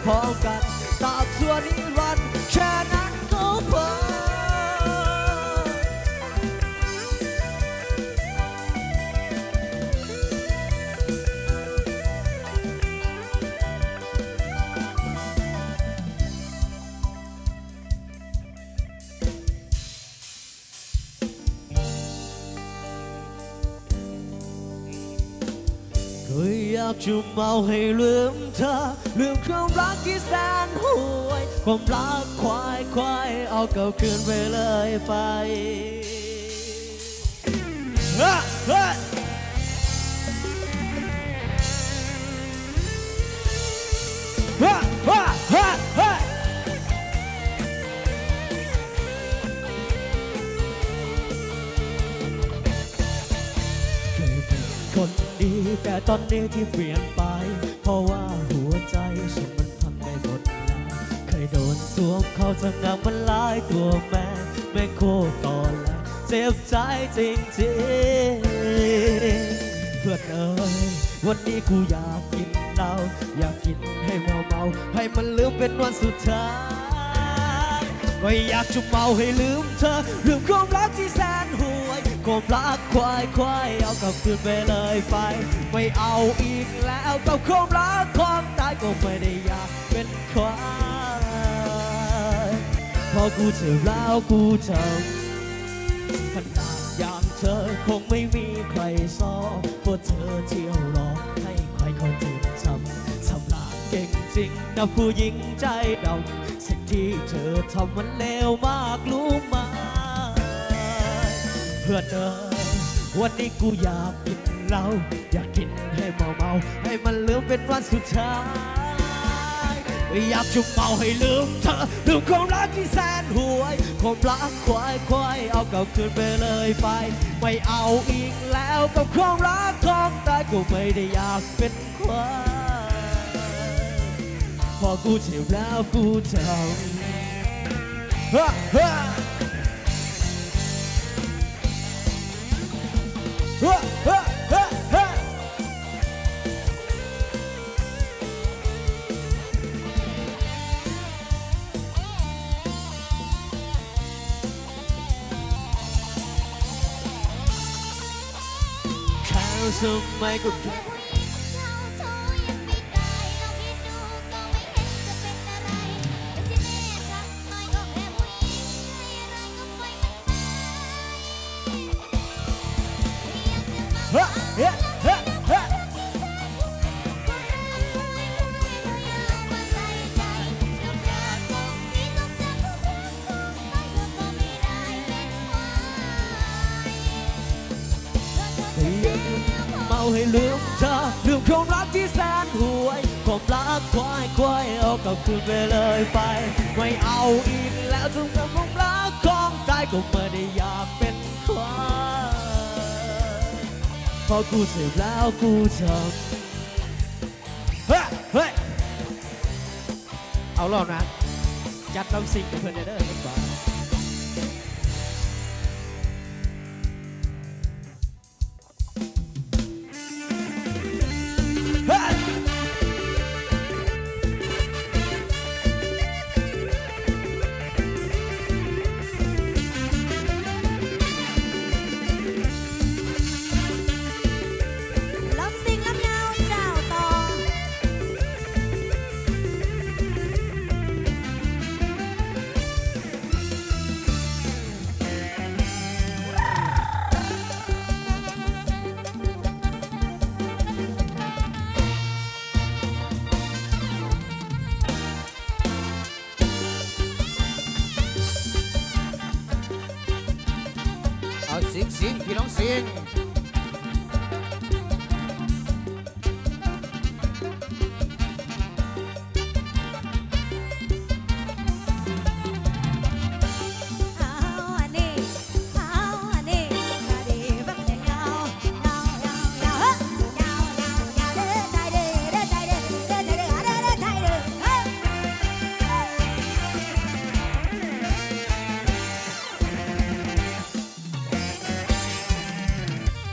พร้อมกันตราบชั่วนิรันดร์แค่นั้นก็พอเคยอยากจะเมาให้ลืมเธอลืมความรักที่แสนห่วยความรักควายควายเอาเก่าคืนไปเลยไปเฮ้ยเฮ้ยเฮ้ยเฮ้ยเฮ้ยเฮ้ยคนดีแต่ตอนนี้ที่เปลี่ยนไปเพราะว่าหัวใจฉันมันพังไปหมดแล้วเคยโดนสวมเขาจะงามมันหลายตัวแม่แม่โคตรตอนแรกเจ็บใจจริงๆเพื่อนเอ๋ยวันนี้กูอยากกินเหล้าอยากกินให้เมาเมาให้มันลืมเป็นวันสุดท้ายก็อยากจะเมาให้ลืมเธอลืมความรักที่แสนห่วยความรักควายควายเอากลับคืนไปเลยไปไม่เอาอีกแล้วกับความรักความตายก็ไม่ได้อยากเป็นควายพอกูเจ็บแล้วกูจำขนาดอย่างเธอคงไม่มีใครซ้อเพราะเธอเที่ยวรอให้ใครเขาถึงทำทำลายเก่งจริงนะผู้หญิงใจดำสิ่งที่เธอทำมันเลวมากรู้ไหมเพื่อนเอ๋ยวันนี้กูอยากกินเหล้าอยากกินให้เมาเมาให้มันลืมเป็นวันสุดท้ายอยากจะเมาให้ลืมเธอลืมความรักที่แสนห่วยความรักควายควายเอากลับคืนไปเลยไปไม่เอาอีกแล้วกับความรักของตายกูไม่ได้อยากเป็นควายพอกูเจ็บแล้วกูจำฮ่าฮ่าเฮ้ยเฮ้ยเฮ้ยเฮ้ยแค่สมัยก็แค่เฮ้ยเฮ้ยเฮ้ยเฮ้ยเมาให้ลืมเธอลืมความรักที่แสนห่วยความรักควายควายเอากลับคืนไปเลยไปไม่เอาอีกแล้วถึงกับความรักของตายก็ไม่ได้อยากเป็นควายพอกูเจ็บแล้วกูจำเฮ้ยเฮ้ยเอารอบนะจัดน้ำสิ่งเพื่อนเด้อกันบ้างสิงสิงพี่น้องสิงเ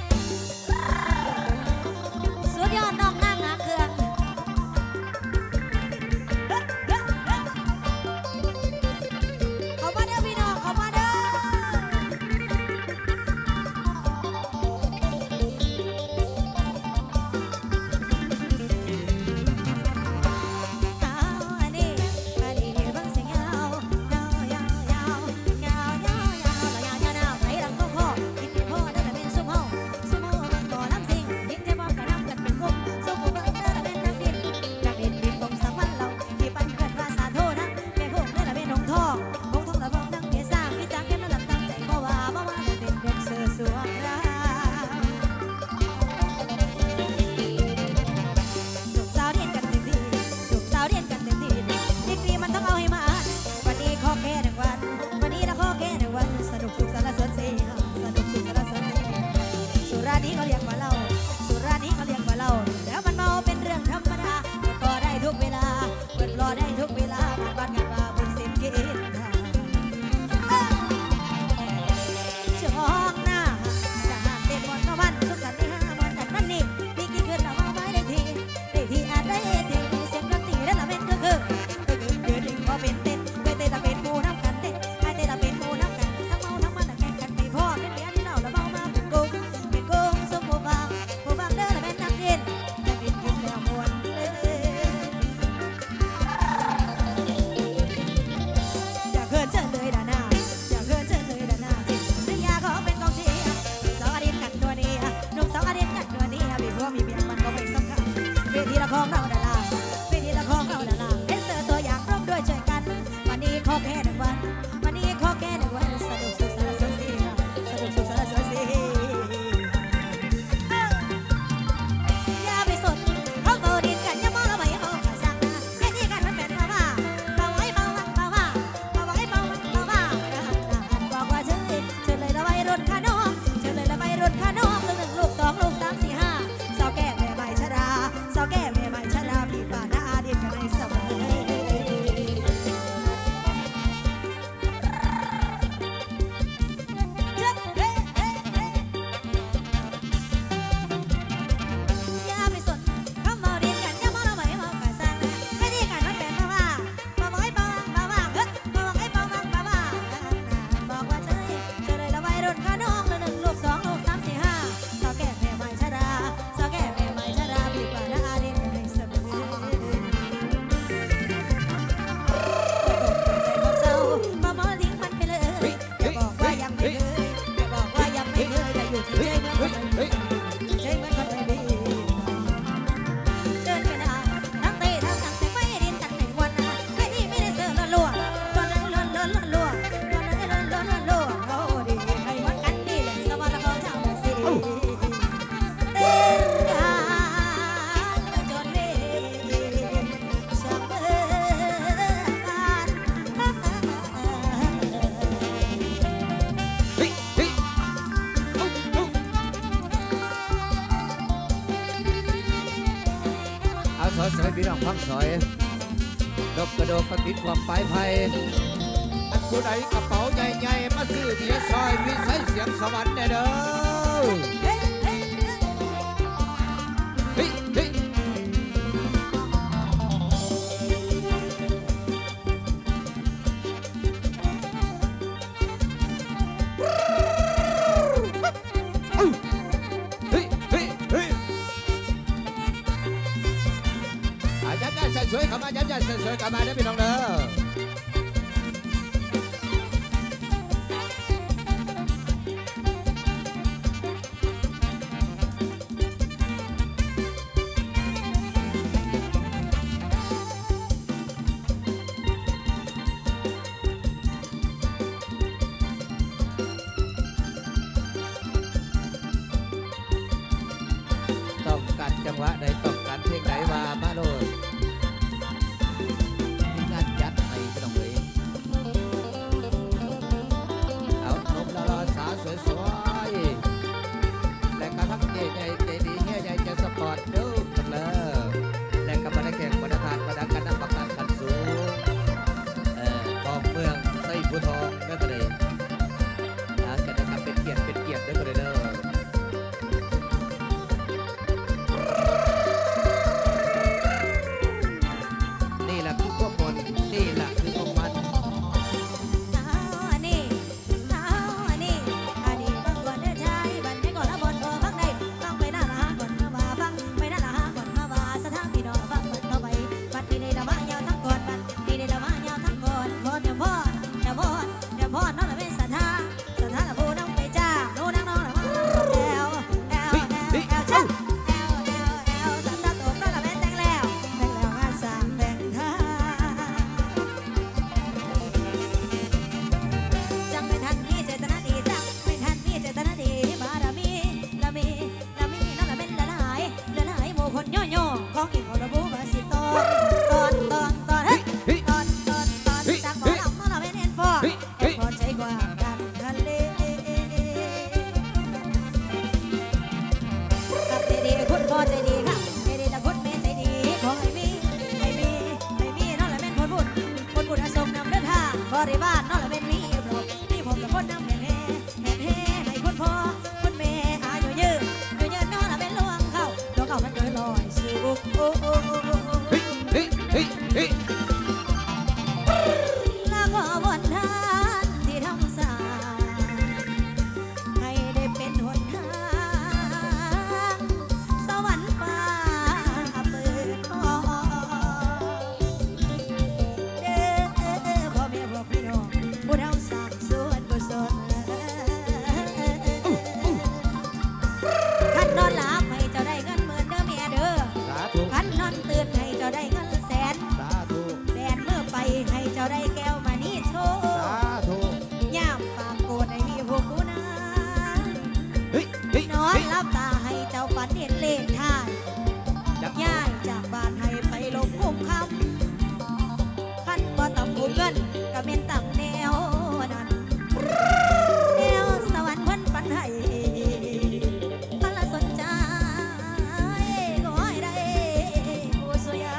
สอยสอยพี่น้องพังสอยดกกระโดดประติดความปลายไผ่อันผู้ใดกระเป๋าใหญ่ๆมาซื้อเบียร์ซอยมีใช้เสียงสวรรค์แน่เด้อเฮ้ยเฮ้ยเฮ้ยเฮ้ยสวยๆเข้ามาย้ำยันสวยๆเข้ามาได้พี่น้องเด้อต้องการจังหวะใดต้องการเพลงใดว่ามาโลดสวยๆและกระทั่งใหญ่ใจดีเฮียใหญ่ใจสปอร์ตดูจังเลยและกับบรรดาแข่งบรรดาทานบรรดาการนำประกันขันสูงเอ่อของเมืองไส้ผู้ทองก็เลยนะจะได้ทำเป็นเกียรติเป็นเกียรติด้วยกันเลยเด้อนี่แหละคือพวกคนนี่แหละคือพวกมันบริวารนอนละเป็นมีพรบมีผมละคนนำแห่แห่แห่แห่ให้คุณพ่อคุณแม่อายุยืนอายุยืนนอนละเป็นลวงเข้าลวงเข้ามันโดยลอยสู่โอ้โอ้เฮ้ยเฮ้ยเฮ้ยเฮ้ยแล้วก็วันทานที่ทำสาให้ได้เป็นหนทางสวรรค์ฟ้าเปิดทองผู้เฒ่าสร้างสวนกุศลขันนอนหลับให้เจ้าได้เงินหมื่นเด้อเมียเด้อขันนอนตื่นให้เจ้าได้เงินแสนแสนเมื่อไปให้เจ้าได้แก้วมานี่โชว์ย่ามปากโกดให้มีพวกกูนะนอนหลับตาให้เจ้าฝันเห็นเลขท้ายย้ายจากบ้านให้ไปลงคุ้มคำขันบ่ต้องกู้เงินก็เป็นต่ำแนวนั้นแนวสวรรค์เพิ่นปันให้ถ้าละสนใจก็ให้ได้ผู้สวย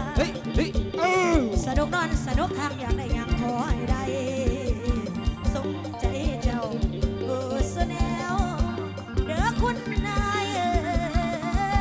สนุกนอนสนุกทางอย่างใดอย่างขอให้ได้สมใจเจ้าผู้สแนวเด้อคุณนายเอ้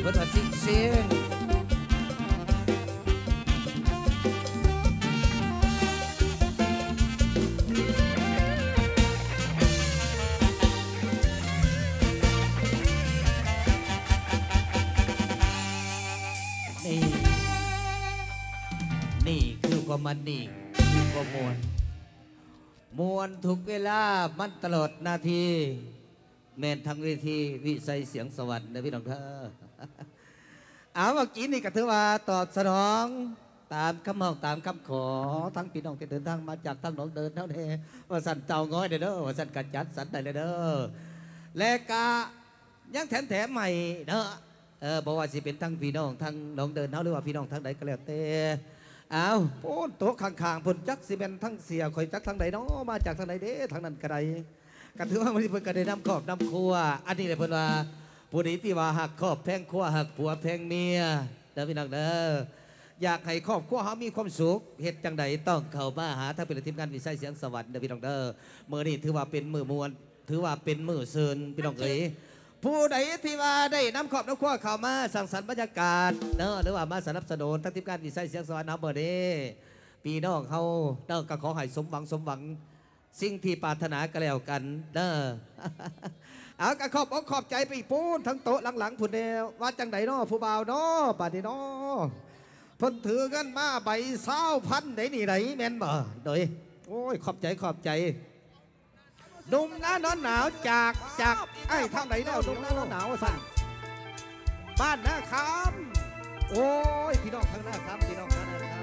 พิ่นว่าซิงซิงนี่นี่คือความมันนี่คือความมวลมวลทุกเวลามันตลอดนาทีแมนทางเวทีวิสัยเสียงสวรรค์นะพี่น้องเธอ เอาเมื่อกี้นี่ก็ถือว่าตอบสนองตามคำห้องตามคำขอทั้งพี่น้องที่เดินทางมาจากทั้งหนองเดินเท่านี้ว่าสันเตาง้อยเด้อว่าสันกัดจัดสันได้เด้อและกะยังแถมแถมใหม่เด้อเออบอกว่าสิเป็นทั้งพี่น้องทั้งหนองเดินเท่าหรือว่าพี่น้องทั้งใดก็แล้วแต่เอาโป้นโต๊ะข้างๆพุ่นจักสิเป็นทั้งเสียคอยจักทั้งใดเนาะมาจากทางใดเด้ทางนั้นก็ได้ก็ถือว่ามันเพิ่นก็ได้นำขอบนำครัวอันนี้เลยเพิ่นว่าผู้ใดที่ว่าหักครอบแพงครัวหักผัวแพงเมียเด้อพี่น้องเด้ออยากให้ครอบครัวเขามีความสุขเหตุจังใดต้องเข้ามาหาถ้าเป็นทีมงานวิสัยเสียงสวรรค์เด้อพี่น้องเด้อมื้อนี้ถือว่าเป็นมื้อมวลถือว่าเป็นมื้อเชิญพี่น้องเอ๋ยผู้ใดที่ว่าได้นำขอบนำครัวเข้ามาสังสรรค์บรรยากาศเด้อหรือว่ามาสนับสนุนทั้งทีมงานวิสัยเสียงสวรรค์เฮาบ่ได้พี่น้องเฮาเด้อก็ขอให้สมหวังสมหวังสิ่งที่ปรารถนาก็แล้วกันเด้อ เอากระขอบอกขอบใจไปปูนทั้งโต๊ะหลังๆพุ่นเดียวว่าจังไดเนาะผู้บ่าวเนาะป่านนี้เนาะเพิ่นถือเงินมาใบเศร้าพันไหนนี่ไหนแม่นบ่โดยโอ้ยขอบใจขอบใจหนุ่มหน้านอนหนาวจากจากไอ้ทางไหนเนาะหนุ่มหน้านอนหนาวสั่นบ้านนาคำโอ้ยพี่น้องทางหน้าครับพี่น้องทางหน้าครับ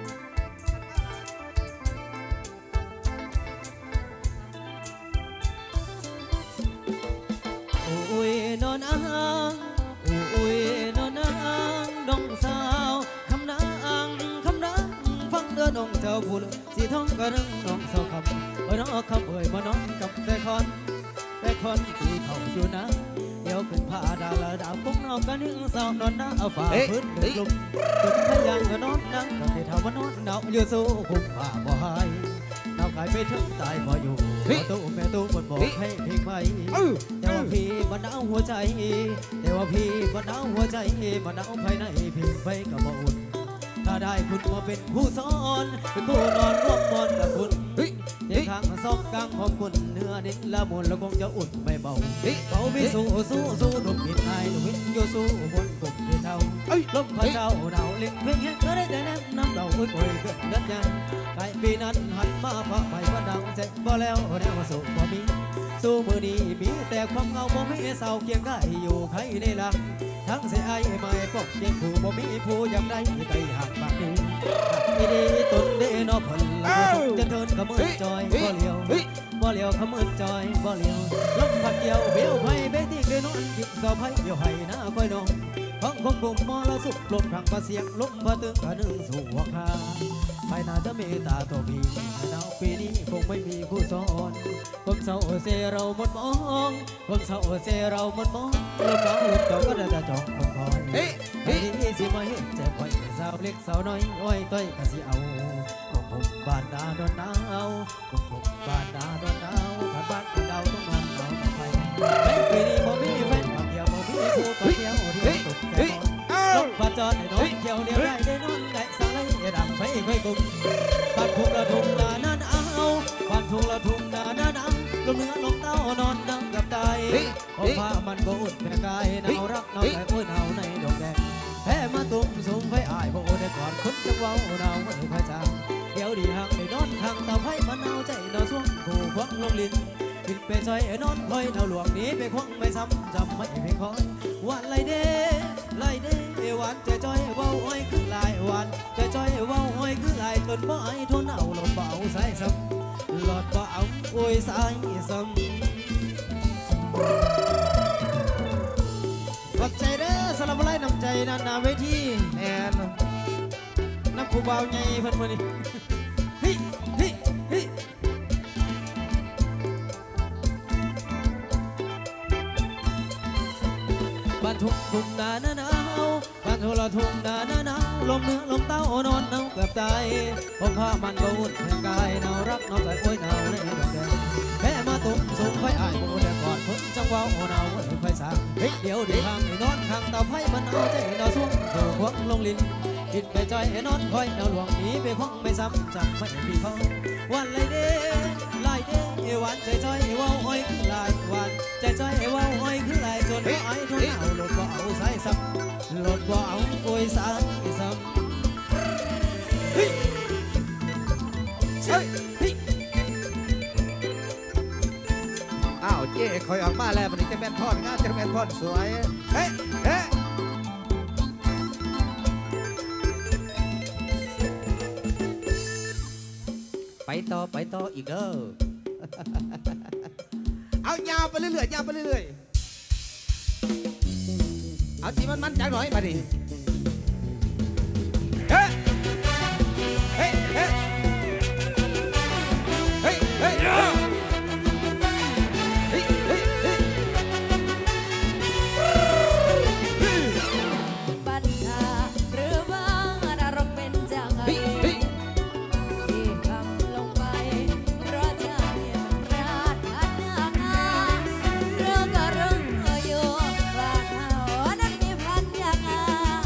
โอ้ยนอนอ้างโอ้ยนอนอ้างน้องสาวคำนางคำนางฟังเด้อน้องเจ้าผู้สีทองกระรึงน้องสาวคำเอ้ยน้องคำเอ้ยมานอนกับแต่คอนแต่คอนตีเขาอยู่นะเดี๋ยวขึ้นผ้าดาละดาวกุ้งนอนกันนิ่งสาวนอนหน้าเอาฝ่าพื้นลมจนพยังก็นอนนั่งกับที่เท่าว่านอนหนาวอยู่สู้คุ้มผ้าบ่หายหนาวกายไปถึงตายพออยู่ตู้แม่ตู้มันบอกให้เพลงใหม่แต่ว่าพี่มันหนาวหัวใจแต่ว่าพี่มันหนาวหัวใจมันหนาวภายในเพียงไปกับบ่อุ่นถ้าได้คุณมาเป็นผู้สอนเป็นผู้นอนร่วมนอนกับคุณเดี๋ยวข้างซอกกลางของคุณเนื้อดินละมุนแล้วคงจะอุ่นไม่เบาเขาไปสู้สู้สู้ดมผิดไอ้ดมผิดโยสู้บนกบที่เท่าลมพระเจ้าหนาวลิงเพียงแค่ได้แต่แนบน้ำเดาอุ้ยป่วยเกิดยัดยันไก่ปีนั้นหันมาพระไปว่าดังเจ็บบ่แล้วแนวสู้บ่มีสู้มือนี้มีแต่ความเงาบ่มีเศร้าเคียงได้อยู่ใครในหลังทั้งเสียไอ้ไม่ปกเย็นผู้บ่มีผู้ยังได้ไกลห่างบางนี้ไม่ดีตนเดนอพลจะเทินขมือจอยบ่เลี้ยวบ่เลี้ยวขมือจอยบ่เลี้ยวลมพัดเดียวเบี้ยวไผ่เบตี้เคยนอนกินเสาไผ่เบี้ยวไผ่หน้าค่อยนองฟังคงกลุ่มมอละสุกลมทางประเสียงลมพะตึงกระนึงสู่หัวคาไปน่าจะเมตตาตัวพี่หนาวปีนี้คงไม่มีผู้สอนผมเศร้าเสียเราหมดมองผมเศร้าเสียเราหมดมองลมหนาวลมเก่าก็ได้จะจองคงคอยไอ้ที่สิมาเห็นเจ็บไว้สาวเล็กสาวน้อยอ้อยต้อยก็สิเอาผมผมบ้านนาโดนหนาวผมผมบ้านนาโดนหนาวผ่านบ้านดาวต้องนอนหนาวกับไฟแม้ปีนี้ผมมีแฟนบางเดียวผมมีผู้ก็เที่ยวเที่ยวตกแต่ลมพัดจอดให้นอนเที่ยวเดียวได้ได้นอนได้สาเลยดังไฟไฟกุมบ้านทุ่งละทุ่งนาหน้าหนาวบ้านทุ่งละทุ่งนาหน้าหนาวลมเนื้อลมเต้านอนดังกับตายผมพามันบ่อุ่นแม่กายหนาวรักหนาวใจโอ้ยหนาวในดงแดงแพ้มาตุ่มสูงไฟอายบ่ได้ก่อนคนจังว้าวหนาวไม่ค่อยจางเดี๋ยวดีหักได้นอนทางเตาไฟมันหนาวใจหนาวช่วงกูควักลงลิ้นกินไปซอยไอ้นอนคอยหนาวหลวงนี้ไปควักไม่ซ้ำจำไม่เพียงคอยวันไรเด้ไรเด้วันจะจอยเว้าอ้อยคือลายวันจะจอยเว้าอ้อยคือลายจนบ่ไอ้ทนเอาหลอดเบาใส่ซ้ำหลอดเบาโอ้ยใส่ซ้ำขอบใจเด้อสำหรับอะไรน้ำใจนานาเวทีแอนน้ำผู้เบาใหญ่เพิ่นมื้อนี้ฮิฮิฮิบ้านทุ่งทุ่งนาหน้าหนาวบ้านทุ่งละทุ่งนาหน้าหนาวลมเนื้อลมเต้านอนหนาวเกือบตายผมพามันบ่อุ่นแห่งกายหนาวรักหนาวใจโอ้ยหนาวในดวงแดงแพ้มาตุ่มสูงไฟอายบ่ได้กอดคนจังว้าวหนาวไฟสางเดี๋ยวดีทางไอ้นอนข้างเตาไฟมันเอาใจดาวสวงโผล่ควงลงลิ้นกินไปจอยไอ้นอนคอยดาวหลวงหนีไปคงไม่ซ้ำจำไม่พี่เขาวันไรเด้ลายเด้หวานใจจอยว่าห้อยคือลายหวานใจจอยว่าห้อยคือลายจนว่าไอ้ทุ่งเอาหลดว่าเอาสายซ้ำหลดว่าเอาโอยสายซ้ำเฮ้ยเฮ้ยเฮ้ยอ้าวเจ๊คอยออกมาแล้ววันนี้จะแม่นพอดงามจะแม่นพอดสวยเฮ้ยเฮ้ยไปต่อไปต่ออีกเด้อ เอายาวไปเรื่อยๆยาวไปเรื่อยๆเอาที่มันมันจังหน่อยมาดิเฮ้ยเฮ้ยเฮ้ยเฮ้ยเฮ้ยปัญหาหรือว่านรกเป็นจังไงที่ทำลงไปเพราะใจมันราดอันงาเรื่องก็เรื่องอยู่ว่าเขานั้นมีพันยังไง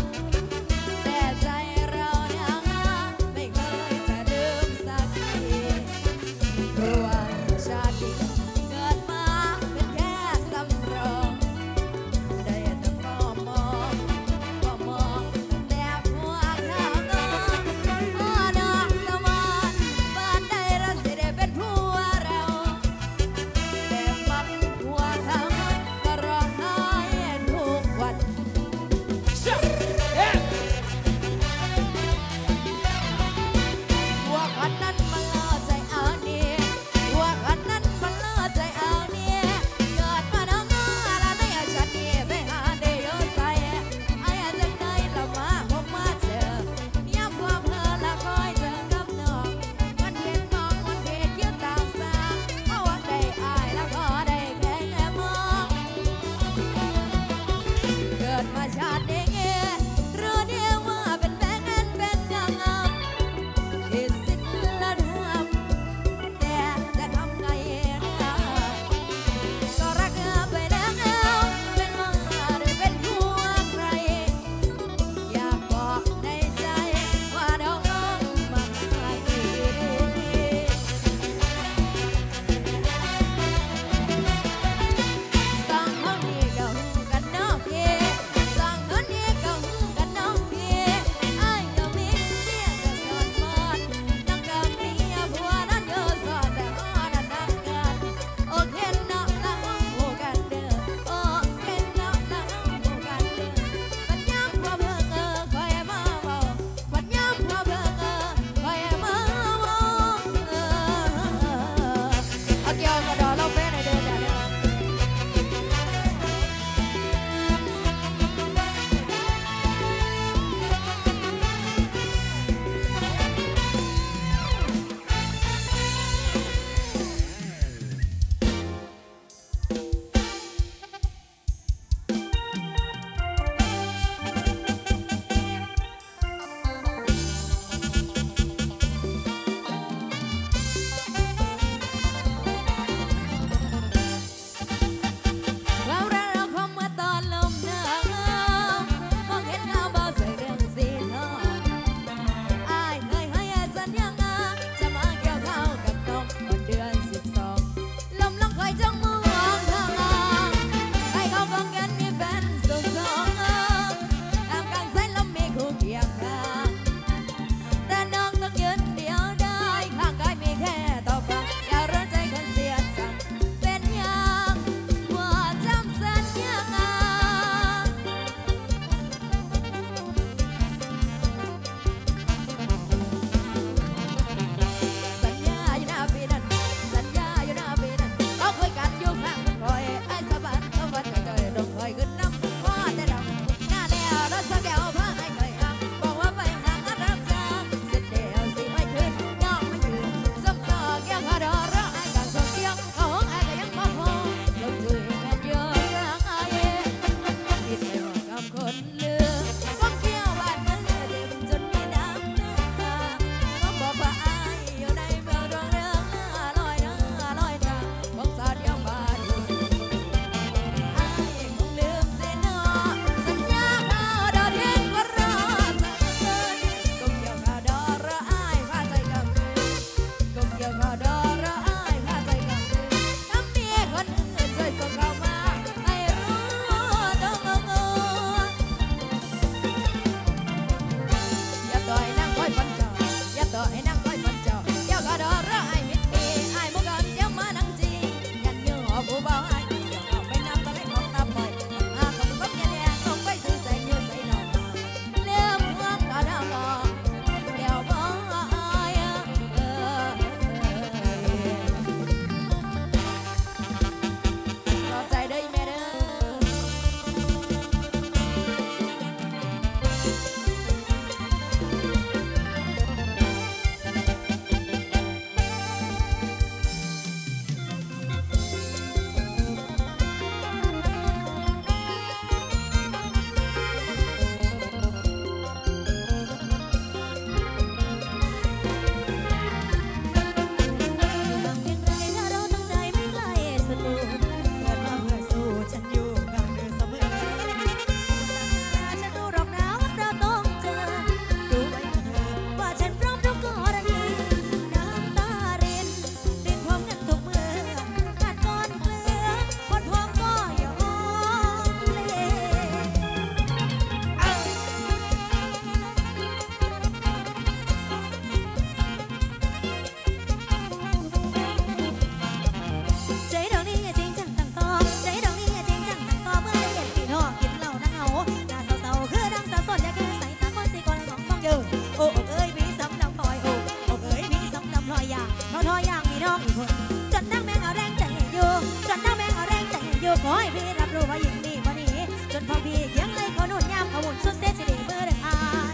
อยู่ขอให้พี่รับรู้ว่ายิ่งดีกว่านี้จนพอพี่เคียงเลยขอหนุนยามขมุนสุดเสียสิดีเมื่อเดืออาย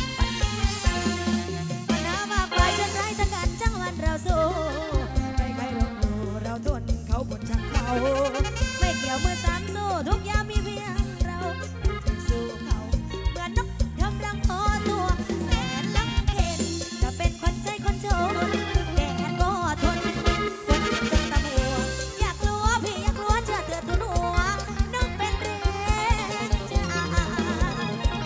ปัญหามากมายจนไร้จังกันจังวันเราสู้ไม่ใครรู้เราทนเขาบนชักเขาไม่เกี่ยวมือสานสู้ทุกยามมีเพียงเราสู้เขาเหมือนนกทำรังพอตัวแสนลังเข็นจะเป็นคนใจคนโจรแดดก็ทนฝนจนตะมัวอยากรู้พี่อยากรู้เชื่อเตือนทุนหัวนกเป็นเรื่องใจ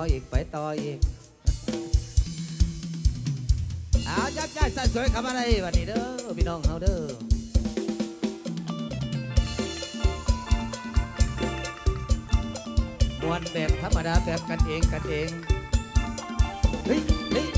อีกไปต่ออีกเอายักย้ายสสวยคำอะไรวันนี้เด้อพี่น้องเฮาเด้อมวนแบบธรรมดาแบบกันเองกันเองเฮ้ยเฮ้ย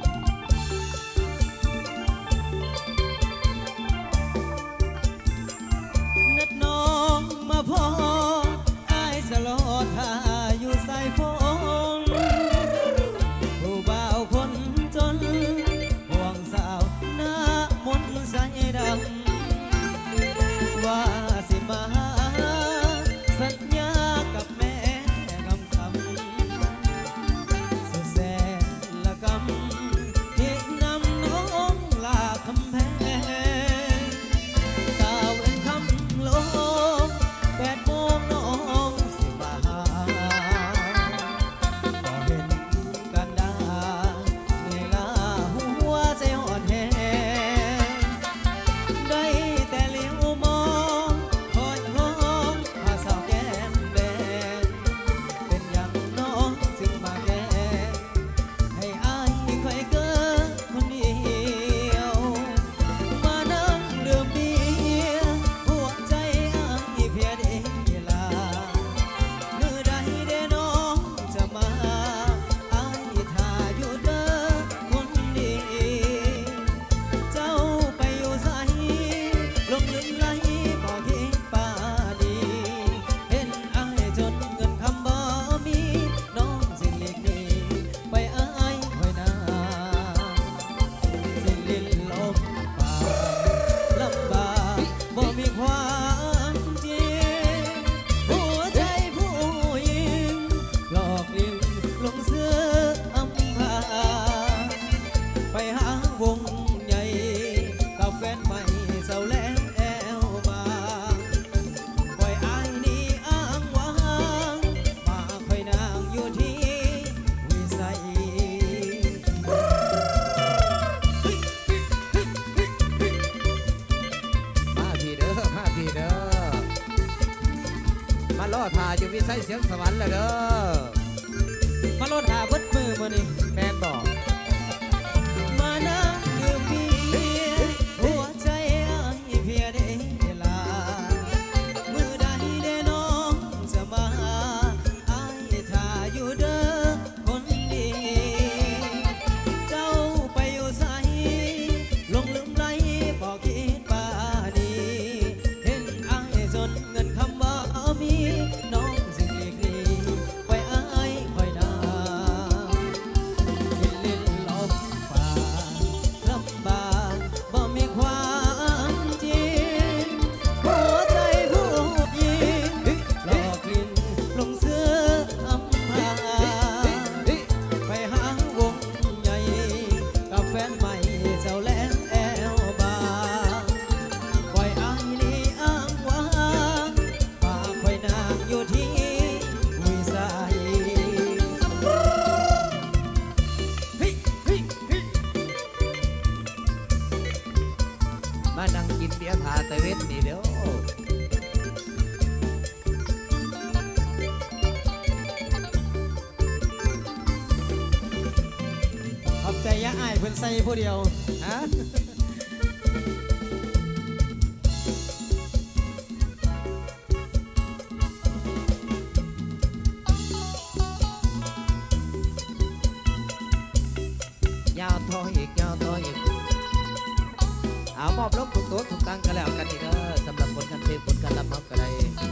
นัดน้องมาพอไอ้สลอทาอยู่สายฝนผู้บ่าวคนจนห่วงสาวหน้ามนต์ใสดำว่าสิมาสัญญากับแม่คำคำสุดแสนละกำที่นำน้องลาคำแพงตาเว้นคำลงแปดโมงน้องสิมาก็เห็นกันดาเวลาหัวใจอ่อนแห้งได้แต่เลี้ยวมองคอยมองหาสาวแก้มแดงเป็นอย่างน้องจึงมาแก้ให้อายคอยเกิดคนเดียวมานั่งดื่มเบียร์หัวใจอายเพียเดียวลามือใดเด้น้องจะมาอายท่าอยู่เด้อคนดีเจ้าไปอยู่ไสลงลืมไหลบอกคิดป่าดีเห็นอายจนเงินคำบ่มีน้องสิหลีกหนีไปอายคอยนาสิลิ้นลมป่าลำบากบ่มีความจริงหัวใจผู้หญิงหลอกลิ่งลงเสื้ออำพาไปหาวงใหญ่กับแฟนใหม่เศร้าแล้วแอวมาปล่อยอายนี่อ้างว้างมาคอยนางอยู่ที่วิสัยมาพี่เด้อมาพี่เด้อมาล่อทาอยู่วิสัยเสียงสวรรค์แล้วเด้อมาโลดหาเบิดมือมานี่แม่นบอกมานั่งดื่มเบียร์หัวใจอ้ายเพียเดียวลามือใดเด้น้องจะมาอ้ายท่าอยู่เด้อคนดีเจ้าไปอยู่ไสลงลืมไหลบอกคิดป่าดีเห็นอ้ายจนเงินคำบ่มีน้องสิหลีกหนีไปอ้ายคอยนา ลิ้นลมป่าลำบากบ่มีความจริงหัวใจผู้หญิงหลอกลิ้นลงเสื้ออำพาไปหาวงใหญ่กับแฟนใหม่เจ้าแล้วแอวบางปล่อยอายนี่อ้างว้างป่าคอยนางอยู่ที่วิสัยมานั่งกินเบียร์ทาตะเวนนี่เด้อขอบใจยะอ้ายเพิ่นใส่ผู้เดียวฮะยาวทออีกยาวทออีกเอามอบลงทุกตัวทุกตังกันแล้วกันนี่เด้อสำหรับผลการเพลงผลการรับมอบก็ได้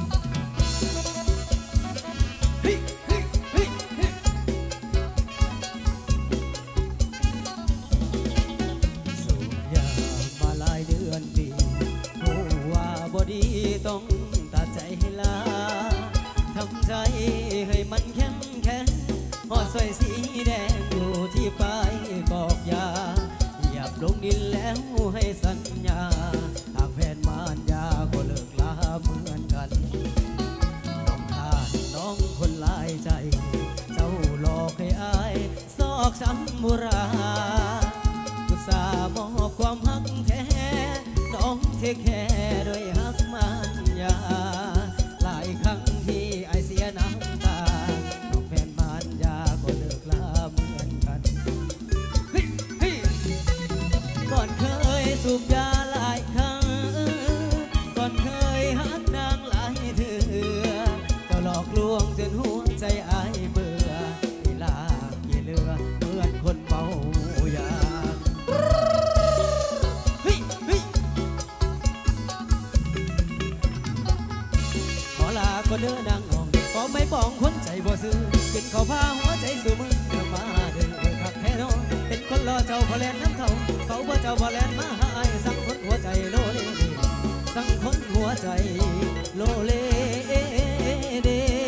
สูบยามาหลายเดือนปีผู้ว่าบ่ดีต้องตัดใจให้ลาทำใจให้มันเข้มแข็งหอดสวยสีแดงอยู่ที่ปลายกอกยาเหยียบลงดินแล้วให้สัญญาหากแฟนมารยาก็เลิกลาเหมือนกันน้องขาดน้องคนหลายใจ เจ้าหลอกให้อายซอกช้ำบุราอุตส่าห์มอบความหักแท้น้องเทแค่โดยหักมันยาหลายครั้งที่ไอายเสียน้ำตาน้องแฟนมารยาก็สูบยาหลายครั้งก่อนเคยหักนางหลายเถื่อก็หลอกลวงจนหัวใจอายเบื่อเวลากี่เลือเหมือนคนเมายาเฮ้ยเฮ้ยขอลาก็เดินนางงองขอไม่ปองคนใจบ่ซื้อกินข้าวผ้าหัวใจสู่มือเดินมาเดินขักแท้นอนเป็นคนรอเจ้าพอแลนน้ำเขาเขาบ่เจ้าพอแลนมาหายสั่งคนหัวใจโลเลสั่งคนหัวใจโลเลเด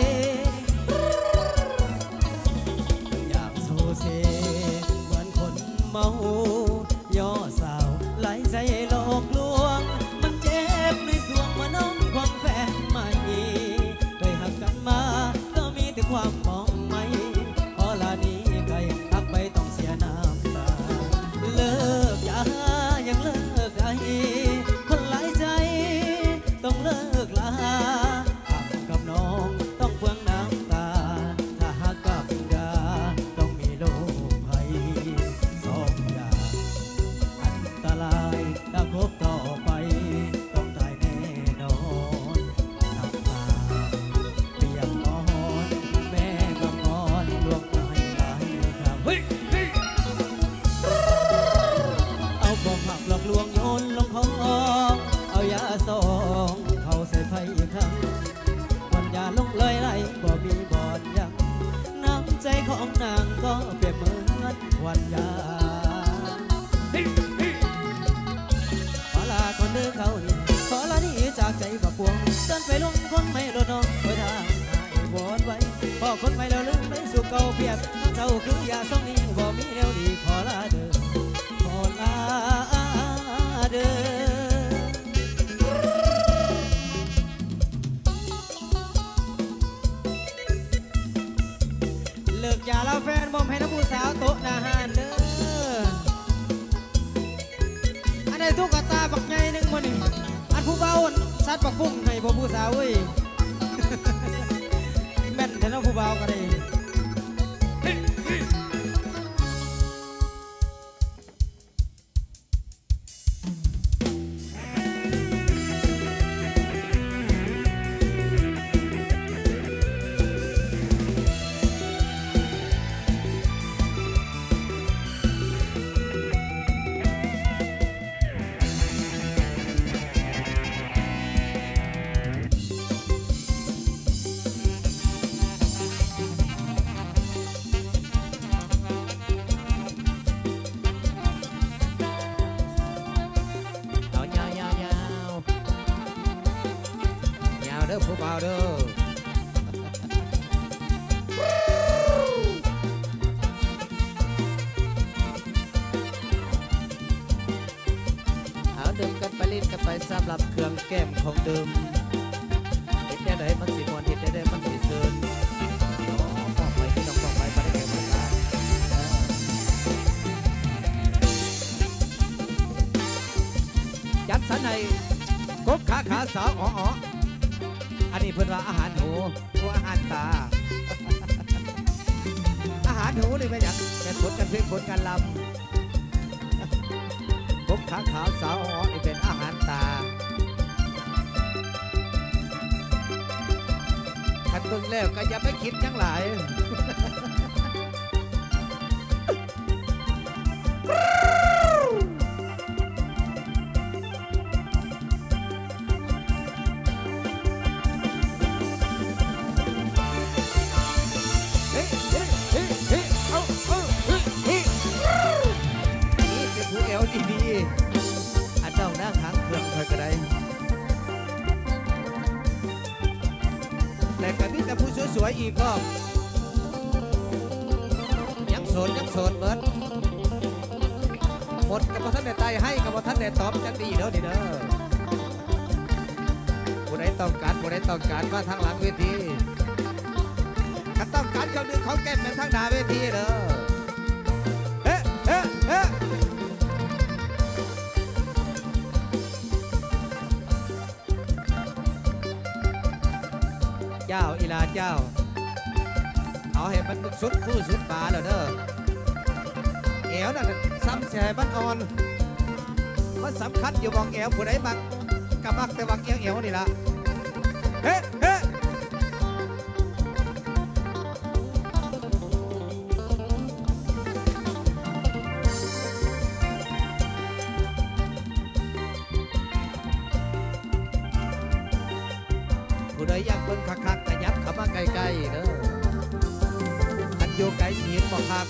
อยากโซเซเหมือนคนเมาย่อสาวไหลใจหลอกลวงมันเจ็บในสวงมาน้องความแฟนใหม่เคยหักกันมาก็มีแต่ความมองไม่พอลานี้ไกลหักไปต้องเสียน้ำตาเลิกยายังเลิกไอคนหลายใจต้องเลิกลาหักกับน้องต้องเปลืองน้ำตาถ้าหักกับยาต้องมีโรคภัยสองอย่างอันตรายถ้าคบต่อไปต้องตายแน่นอนน้ำตาเปียกอ่อนแม่ก็งอนลวงหลายหลายครั้งเอาความหักหลอกลวงโยนลงคลองเอายาสองเขาใส่ไฟอีกครั้งวันยาลงเลยไหลบ่มีบ่อนยังน้ำใจของนางก็เปรียบเหมือนวันยาขอลาก่อนเดินเขานี่ขอลานี่จากใจกับปวงเดินไปลงคนไม่รถน้องไปทางหายบอนไว้พอคนไม่แล้วลืมไปสู่เก่าเปรียบทั้งเท่าคือยาสองนี้บ่มีแนวดีขอลาเดินขอลาเดินเลิกยาแล้วแฟนบ่มให้น้ำผู้สาวโต๊ะอาหารเด้ออันใดตุ๊กตาบักใหญ่หนึ่งมื้อนี่อันผู้เบาสัตว์บักบุ้งให้บ่ผู้สาวเว้ย แม่นแต่น้องผู้เบาก็ได้เอายาวยาวยาวยาวเด้อผู้บ่าวเด้อเอาดื่มกันไปลิ้นกันไปสำหรับเครื่องแก้มของดื่มเห็ดได้ใดมันสิมวนเห็ดได้ใดมันสิเซินอ๋อต้องไปพี่น้องต้องไปมาได้แก่มาได้จัดสรรในกบขาขาสาวอ๋ออ๋ออันนี้เพิ่นว่าอาหารหูตัวอาหารตา อาหารหูนี่ไม่อยากเป็นผลกันเพลงผลกันลำกบขาขาวสาวอ๋อนี่เป็นอาหารตาขันเบิ่งแล้วก็อย่าไปคิดหยังหลาย เฮ้ยเฮ้ยเฮ้ยเฮ้ยเอาเอาเฮ้ยเฮ้ยนี่เป็นผู้เอวดีๆอันเจ้าหน้าขังเครื่องคอยกระไดแต่ก็มีแต่ผู้สวยๆอีกก็ยังโสดยังโสดเบิดหมดกับท่านในไตให้กับท่านในตอบจังดีเด้อดีเด้อผู้ใดต้องการผู้ใดต้องการมาทางหลังเวทีถ้าต้องการเครื่องดื่มของแก้มเป็นทางหน้าเวทีเด้อเฮ้เฮ้เฮ้เจ้าอีลาเจ้าเอาให้มันสุดคู่สุดตาแล้วเด้อเอวน่ะซ้ำแฉบันอ่อนมันสำคัญอยู่มองแอวผู้ใดมักกับมักแต่วังเอียงเอวนี่ละเฮ้เฮ้ผู้ใดอยากเบิ่งคักๆขยับเข้ามาใกล้ๆเด้ออันโยไกลสีเห็นบอกคัก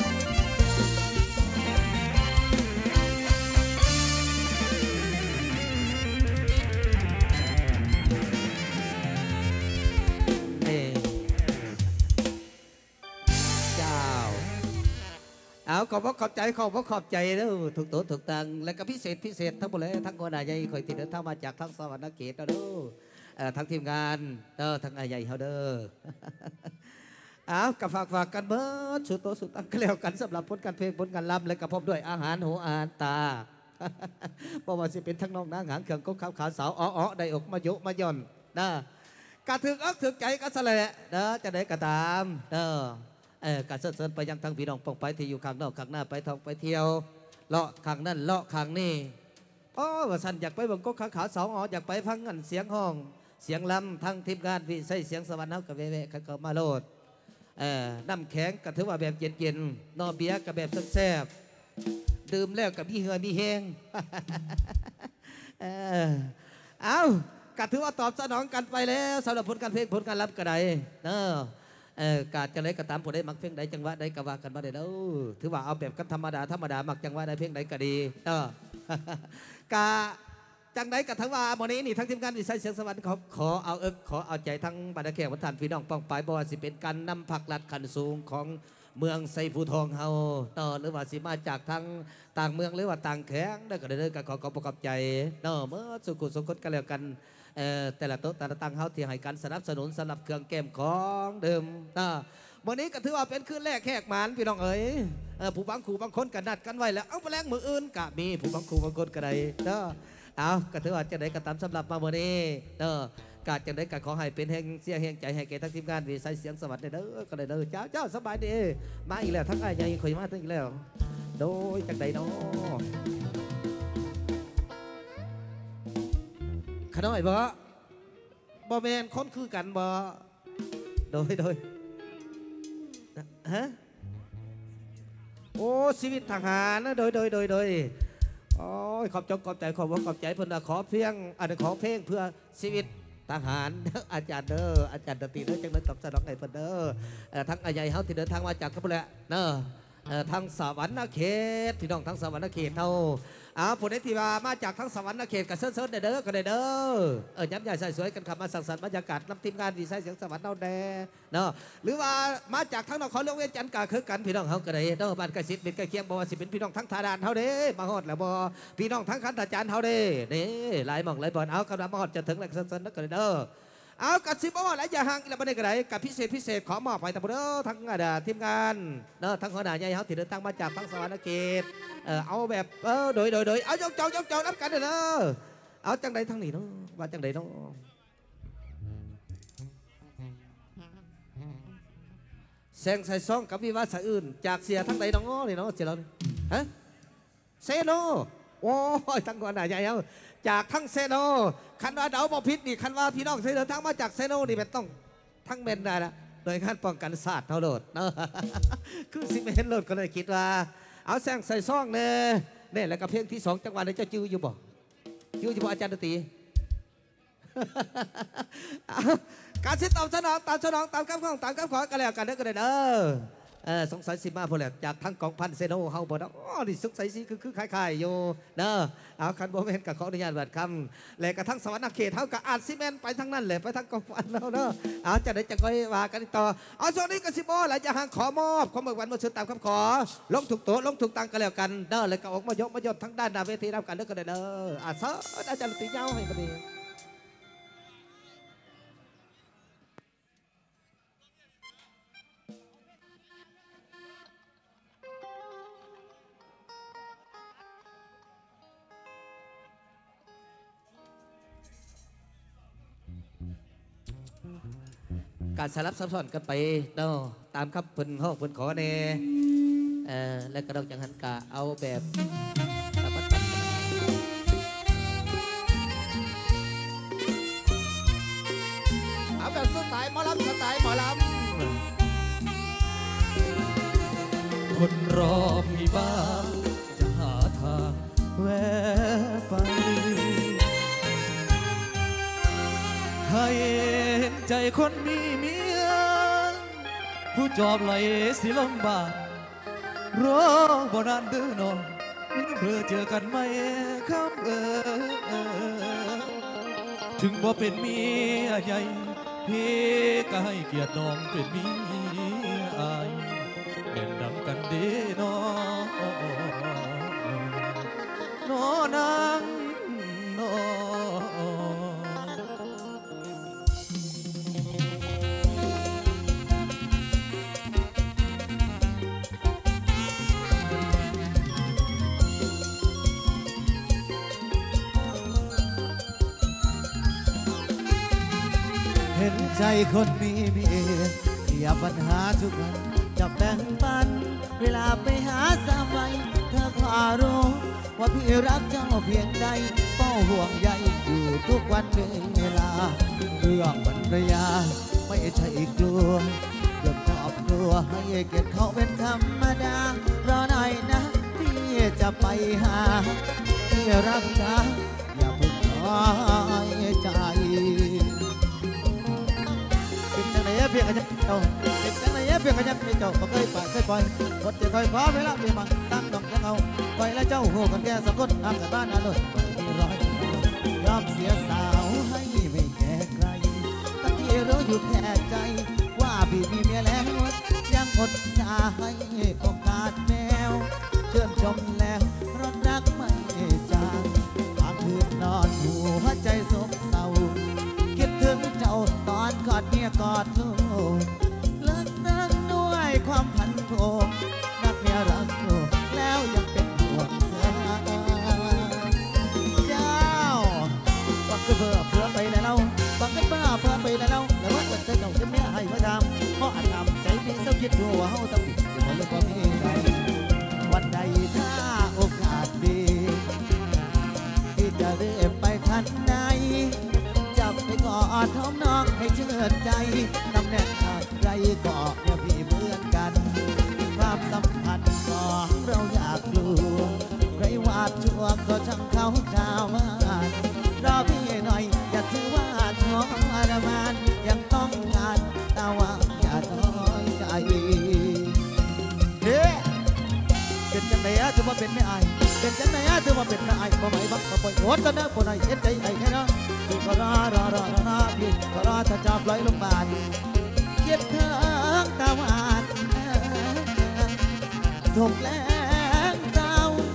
เอาขอบพระขอบใจขอบพระขอบใจแล้วถูกตัวถูกตังและก็พิเศษพิเศษทั้งหมดเลยทั้งคนอาใหญ่คอยติดเดินทางมาจากทั้งสวรรค์เขตเด้อทั้งทีมงานเด้อทั้งอาใหญ่เฮาเด้อเอากับฝากฝากกันเบิดสุดโตสุดตังก็แล้วกันสำหรับผลการเพลงผลการรำและกระพบด้วยอาหารหูอาหารตาเพราะว่าสิเป็นทั้งน้องนางหางเขื่องก็ขาวขาวสาวอ้อได้อกมาโยมาย่อนนะกระถึกอกถึกใจก็สละเด้อจะได้กระตามเด้อเออการเสริญไปยังทางพี่น้องปองไปที่อยู่ข้างนอกข้างหน้าไปท่องไปเที่ยวเลาะข้างนั่นเลาะข้างนี่โอ้ว่าสันอยากไปบังก็ขาขาสองอ๋ออยากไปฟังเงินเสียงห้องเสียงลำทั้งทีมงานวิใส่เสียงสวรรค์เฮากับเว่ๆเขามาโลดเออน้ำแข็งก็ถือว่าแบบเย็นๆนอเบียกับแบบแซ่บๆดื่มแล้วกับมีเหือมีแห้งเออเอาก็ถือว่าตอบสนองกันไปแล้วสำหรับผลการเพลงผลการรับกระไดเนาะเออกาจะได้กระตามผู้ใดมักเพลงใดจังหวะใดกะว่ากันมาได้เด้อถือว่าเอาแบบกันธรรมดาธรรมดามักจังหวะใดเพลงใดก็ดีเออกาจังใดกะทั้งว่าวันนี้นี่ทั้งทีมงานวิสัยเสียงสวรรค์ขอขอเอาเอิกขอเอาใจทั้งบรรดาแขกวัฒนพี่น้องป้องปายบ่ว่าสิเป็นการนำผักลัดขันสูงของเมืองไซภูทองเฮาต่อหรือว่าสิมาจากทั้งต่างเมืองหรือว่าต่างแข้งได้ก็ได้ก็ขอขอบคุณใจเนาะเมื่อสุขุสุขกันแล้วกันแต่ละโต๊ะแต่ละตั้งเฮาที่ให้การสนับสนุนสำหรับเครื่องแก้มของเดิมนะวันนี้ก็ถือว่าเป็นคืนแรกแขกหมานพี่น้องเอ๋ยผู้บางคู่บางคนกันนัดกันไว้แล้วเอาไปแรงมืออื่นกะมีผู้บางคู่บางคนก็ได้เนาะเอาก็ถือว่าจะได้กระทำสำหรับมาวันนี้เนาะกาจะได้กะขอให้เป็นแห่งเสียแห่งใจให้แก่ทั้งทีมงานวิสัยเสียงสวัสดิ์เด้อก็ได้เด้อเจ้าเจ้าสบายดีมาอีกแล้วทั้งไอ้ใหญ่คุยมาทั้งอีกแล้วโดยจากใดเนาะขน้อยบ่บ่แมนคนคือกันบ่โดยโดยฮะโอ้ชีวิตทหารนะโดยโดยโดยโดยโอ้ยขอบจงขอบใจขอบว่าขอบใจเพื่อนขอเพียงอันขอเพลงเพื่อชีวิตทหารอาจารย์เด้ออาจารย์ดนตรีเด้อจังเลยตอบสนองให้เพื่อนเด้อทั้งอาใหญ่เฮาที่เดินทางมาจากเขาแหละเนาะทั้งสวรรค์เขตพี่น้องทั้งสวรรค์เขตเฮาอ้าวผู้ใดที่มาจากทั้งสวรรค์เขตกับเซิร์ฟเด้อก็ได้เด้อเออย้ำใหญ่ใส่สวยกันขับมาสังสรรค์บรรยากาศนำทีมงานวิสัยเสียงสวรรค์เนาแดเนาะหรือว่ามาจากทั้งนครหลวงเวียงจันทร์ก็คือกันพี่น้องเฮาก็ได้เนาะบ้านใกล้ชิดเป็นใกล้เคียงบ่ว่าสิเป็นพี่น้องทั้งทาดานเฮาเด้มาฮอดแล้วบ่พี่น้องทั้งขันตาจานเฮาเด้นี่หลายหม่องหลายบ่อนเอาคำว่ามาฮอดจะถึงแล้วเซิร์ฟๆก็ได้เด้อเอากัดสิบว่าหลายอย่างห่างแล้วไม่ได้กระไรกับพิเศษพิเศษขอมอบไปแต่เด้อทั้งทีมงานเนาะทั้งหัวหน้าใหญ่เขาที่เดินทางมาจากทั้งสวรรค์เขตเออเอาแบบเออโดยโดยโดยเอาจงจงจงจงรับกันเด้อเอาจังใดทั้งนี้เนาะว่าจังใดเนาะแสงใส่ซองกับวิวาสอื่นจากเสียทั้งใดน้องนี่เนาะเสียเราฮะเซโนโอ้ยทั้งหัวหน้าใหญ่เขาจากทั้งเซโนคันว่าเดาบอพิษนี่คันว่าพี่น้องเดินทางมาจากเซโนนี่เป็นต้องทั้งเมนได้ละโดยการป้องกันศาสตร์เท่าโดดเนาะคือสิเมนโลดก็เลยคิดว่าเอาแสงใส่ซ่องเนี่ยเนี่ยแล้วก็เพลงที่สองจังหวะนี้เจ้าจิ้วอยู่บ่จิ้วอยู่บ่อาจารย์ดนตรีการสิตอบสนองตามสนองตามคำขอตามคำขอกันแล้วกันเด้อกันเด้อเออสงสัยสิมาพอแล้วจากทั้งกองพันเซโนเฮาบ่เนาะอ๋อนี่สงสัยสิคือคือคล้ายๆอยู่เนาะเอาคันบ่แม่นก็ขออนุญาตบัดคำแล้วก็ทั้งสวรรค์เขตเฮาก็อาจสิแม่นไปทั้งนั้นแหละไปทั้งกองพันเนาะเนาะเอาจะได้จะค่อยว่ากันต่อเอาช่วงนี้ก็สิบ่หลายจะห่างขอมอบขอเบิกวันมาซื้อตามคำขอลงถูกโต๊ะลงถูกตังกันแล้วกันเด้อแล้วก็ออกมายกมายดทั้งด้านหน้าเวทีรับกันเด้อกันเด้ออ่ะซะอาจารย์ตียาวให้พอดีการสลับซับซ้อนกันไปเนาะตามครับเพิ่นห้องเพิ่นขอเน่เออแล้วก็เราจังหันกะเอาแบบไตล์หมอลำสไตล์หมอลำคนรอพี่บ้างจะหาทางแวะไปให้เห็นใจคนมีเมียผู้จอบไหลสิลำบากรอบ่นานเด้อน้องเพื่อเจอกันไหมคำเออถึงบ่เป็นเมียใหญ่พี่ก็ให้เกียรติน้องเป็นเมียอายเด่นดำกันเด้น้องน้อนางน้อเห็นใจคนมีเมียอย่าปัญหาทุกวันจะแบ่งปันเวลาไปหาสามัยเธอขอรู้ว่าพี่รักเจ้าเพียงใดเฝ้าห่วงใยอยู่ทุกวันเวลาเรื่องภรรยาไม่ใช่กลัวเรื่องครอบครัวให้เกียรติเขาเป็นธรรมดารอหน่อยนะพี่จะไปหาพี่รักนะอย่าเพิ่งน้อยใจเป็นจังไหนเพียงกันจะเจ้าเป็นจังไหนเพียงกันจะเจ้าบ่เคยปะเคยปล่อยกดจะคอยขอเวลาเพียงบังตั้งดอกยังเอาปล่อยแล้วเจ้าโหกันแก่สักคนอากันบ้านอร่อยไม่ร้อยยอมเสียสาวให้ไม่แก่ใครตั้งที่รู้อยู่แค่ใจว่าพี่มีเมียแล้วยังอดใจให้โอกาสแมวเชื่อชมแล้วรักรักไม่จางบางคืนนอนหัวใจสมเศร้าคิดถึงเจ้าตอนกอดเมียกอดลูกเลิกนั่งด้วยความพันโผรักเมียรักลูกแล้วยังเป็นห่วงเธอเจ้าบังก็เพื่อเพื่อไปแล้วบังก็เพื่อเพื่อไปแล้วแล้วว่าจะเจอเจ้าจะไม่ให้มาทำเพราะอันทำใจพี่เศร้าคิดดูว่าเขาต้องติดอยู่บนโลกความมีใจวันใดถ้าโอกาสดีที่จะได้ไปทันใดจับไปกอดท้องน้องให้เชื่อใจตำแหน่งอะไรก็เนี่ยพี่เหมือนกันความสัมพันธ์ของเราอยากรู้ใครวาดชั่วก็ช่างเขาชาวบ้านรอพี่หน่อยอย่าถือว่าท้อรมานยังต้องการตาว่าอย่าท้อใจเฮ้เป็นจังไหนอะถือว่าเป็นไม่อายเป็นจังไหนอะถือว่าเป็นไม่อายบ่ไหวบักบ่ปล่อยโหดกันนะบ่ไหนเห็นใจไอ้แค่นั้นพี่ก็รอรอรอรอพี่ก็รอถ้าจับไหลลงบาดเกียดเถิงตาหวานถูกแล้วเจ้า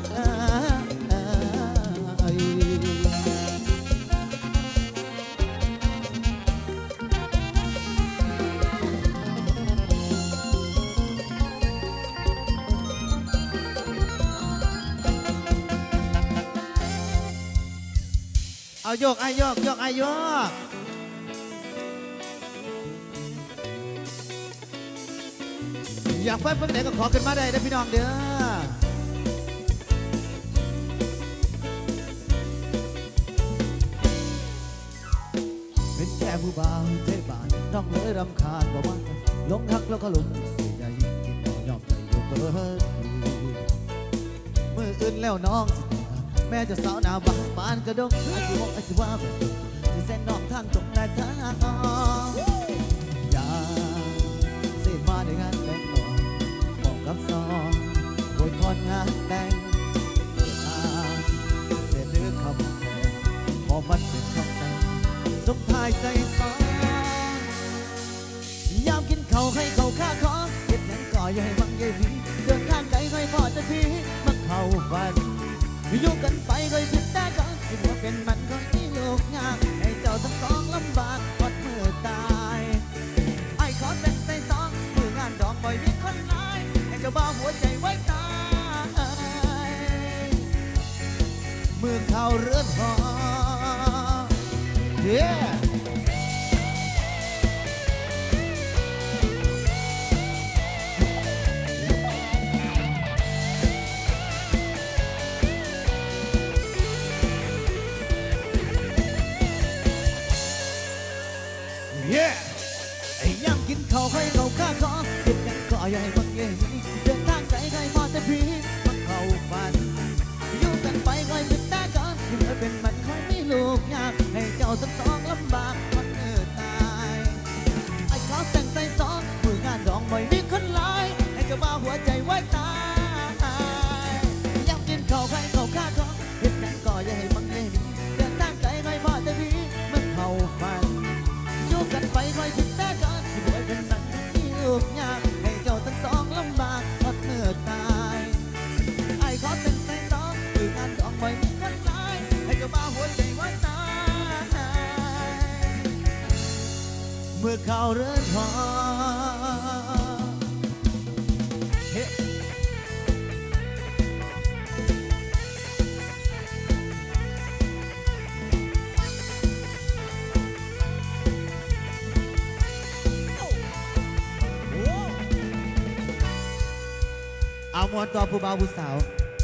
เอาโยกไอโยกโยกไอโยกอยากไปเพิ่งไหนก็ขอขึ้นมาได้นะพี่น้องเด้อเป็นแค่ผู้บ่าวเทบานน้องเลยรำคาญบอกว่าลงทักแล้วก็ลงเสียใหญ่กินยอมใจอยู่เปิดมืออื่นแล้วน้องแม่จะสาวหน้าบ้านบ้านกระดกไอ้สิบอกไอ้สิว่าแบบที่เส้นน้องทางตรงไหนทางออกอย่าเสียมาในงานแต่งบอกกับซองโวยพรงานแต่งเปิดทางเสียเนื้อคำแทนพอมันเป็นคำแต่งสุดท้ายใจซองยามกินข้าวให้เขาข้าขอเก็บยังก่ออย่าให้บังเย่ผีเดินทางไกลค่อยพอจะพีมาเข้าฝันอยู่กันไปโดยผิดแต่ก่อนที่ว่าเป็นมันก็ที่โลกงามให้เจ้าทั้งสองลำบากกอดมือตายไอ้ขอเป็นใจสองมืองานดอกบ่อยมีคนร้ายให้เจ้าบ้าหัวใจไว้ตายมือเข้าเรือนหอเย้เข้าเรือนหอเฮ้เอามวนต่อผู้บ่าวผู้สาว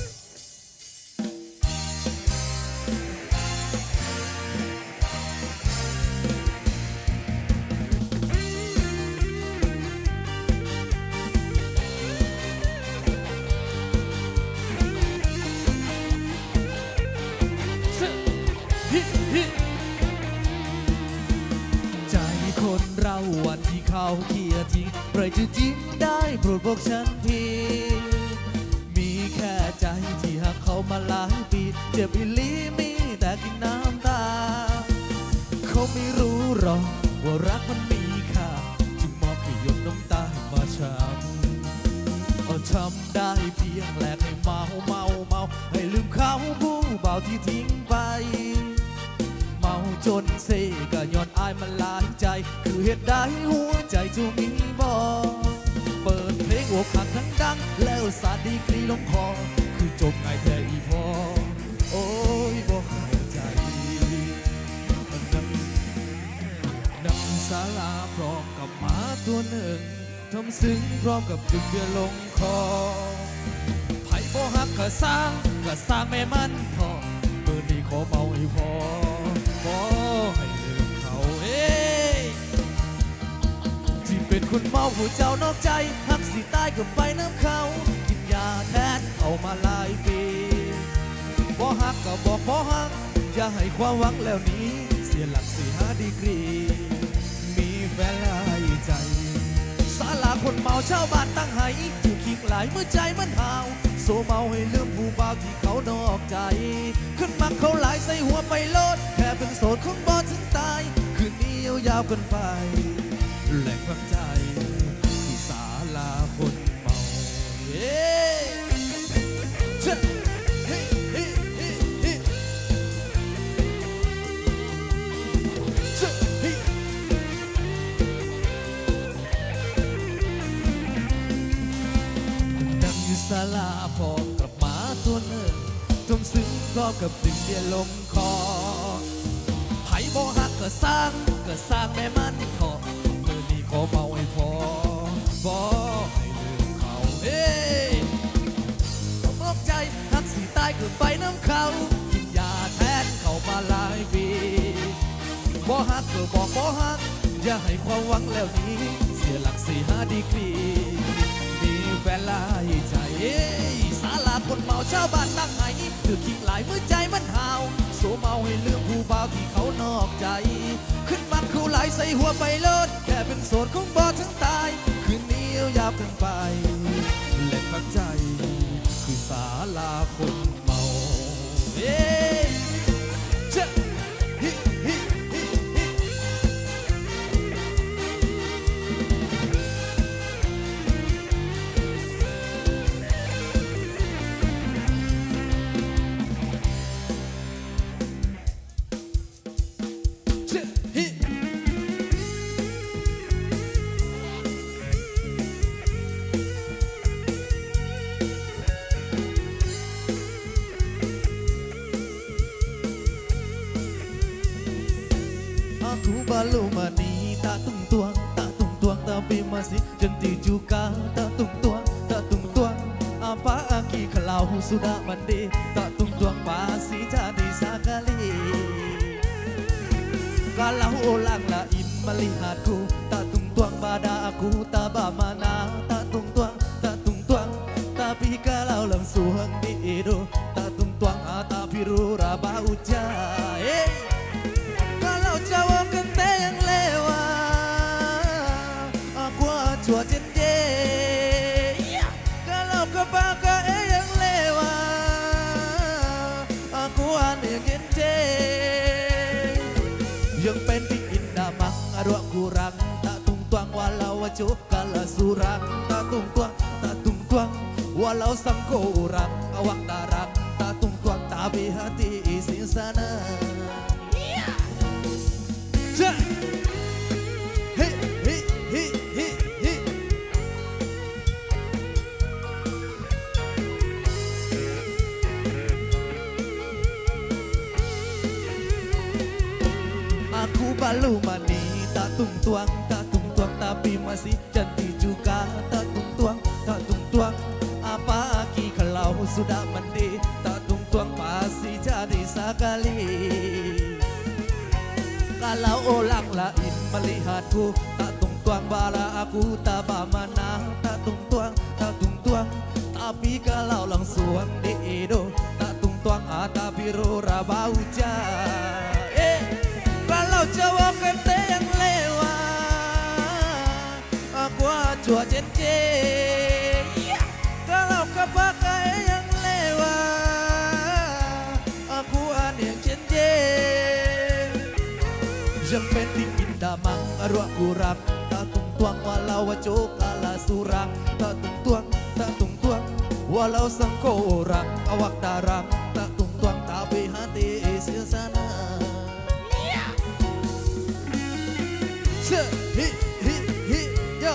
ใจคนเราวันที่เขาเคียร์ทิ้งใครจะยิ้มได้โปรดบอกฉันทีมีแค่ใจที่หักเขามาหลายปีเจ็บอีหลีมีแต่กินน้ำตาเขาไม่รู้หรอกว่ารักมันมีค่าจึงมอบให้หยดน้ำตามาช้ำเอาทำได้เพียงแลกให้เมาเมาเมาให้ลืมเขาผู้เบาที่ทิ้งไปเมาจนเซก็ย้อนอายมันหลายใจคือเหตุใดหัวใจจะมีบ่เปิดเพลงอกหักทั้งดังแล้วสาดดีกรีลงคอคือจบไงแท้อีพอโอ้ยบ่หายใจนั่งนั่งศาลาพร้อมกับหมาตัวหนึ่งทำซึ้งพร้อมกับดึงเบียร์ลงคอไผ่บ่หักก็สร้างก็สร้างแม่มันพอเมื่อนี้ขอเมาให้พอบ่ให้ลืมเขาเอ้ที่เป็นคนเมาผู้เจ้านอกใจหักสิตายก็ไปน้ำเขากินยาแทนเอามาหลายปีบ่หักก็บอกบ่หักอย่าให้ความหวังแล้วนี้เสียหลักเสียดีกรีมีแฟนหลายใจศาลาคนเมาชาวบ้านตั้งให้ถูกคิงหลายเมื่อใจมันหาวโซเมาให้ลืมผู้บ่าวที่เขานอกใจขึ้นมาเขาหลายใส่หัวไปโลดแค่เป็นโสดคงบ่ถึงตายคืนนี้ยาวๆกันไปแหล่งพักใจที่ศาลาคนเมาเย้เฮ้เฮ้เฮ้เฮ้เฮ้เฮ้นั่งอยู่ศาลาพร้อมกับหมาตัวหนึ่งจมซึ้งพร้อมกับดึงเบียร์ลงคอไผ่บ่หักก็สร้างก็สร้างแม่มันพอเมื่อนี้ขอเมาให้พอบ่ให้ลืมเขาเอ้ยตกใจหักสิตายก็ไปน้ำเขากินยาแทนเขามาหลายปีบ่หักก็บอกบ่หักอย่าให้ความหวังแล้วนี้เสียหลักสี่ห้าดีกรีมีแฟนหลายใจศาลาคนเมาชาวบ้านตั้งไห้ถือคิงหลายเมื่อใจมันหาวโซเมาให้ลืมผู้บ่าวที่เขานอกใจขึ้นมาเขาหลายใส่หัวไปโลดแค่เป็นโสดคงบ่ถึงตายคืนนี้ยาวกันไปแหล่งพักใจคือศาลาคนเมาเฮ้เจ้าฮิฮิฮิฮิAku balu mani tak tung tuang tak tung tuang tapi masih cantik juga tak tung tuang tak tung tuang apa aki kalau sudah mandi tak tung tuang pasti jadi sekali kalau orang lain melihatku tak tung tuang pada aku tak bermana tak tung tuang tak tung tuang tapi kalau langsung di hidup tak tung tuang tapi rura bau jahe kalau jawab kente yang lewat aku acua jende kalau kepakai yang lewat aku aneh jende yang penting indah mang aduak kurang tak tung tuang walau wacu kalah surang tak tung tuang tak tung tuang walau sangko orang awak darang tak tung tuang tapi hati isi sana Hey, balu mani tak tung tuang tak tung tuang tapi masih cantik juga tak tung tuang tak tung tuang apalagi kalau sudah mandi tak tung tuang pasti jadi sekali kalau orang lain melihatku tak tung tuang bala aku tak bamana tak tung tuang tak tung tuang tapi kalau langsung di Edo tak tung tuang ata biru raba hujan eh kalau cowok kete yang lewat aku acua cincin kalau kepakai yang lewat aku aneh yang cincin yang penting indah mang ruak kurang tak tung tuang walau waco kalah surang tak tung tuang tak tung tuang walau sangko orang awak darang tak tung tuang tapi hati isi sana hi hi hi yo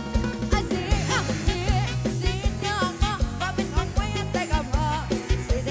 Hãy subscribe cho kênh Ghiền Mì Gõ để không bỏ lỡ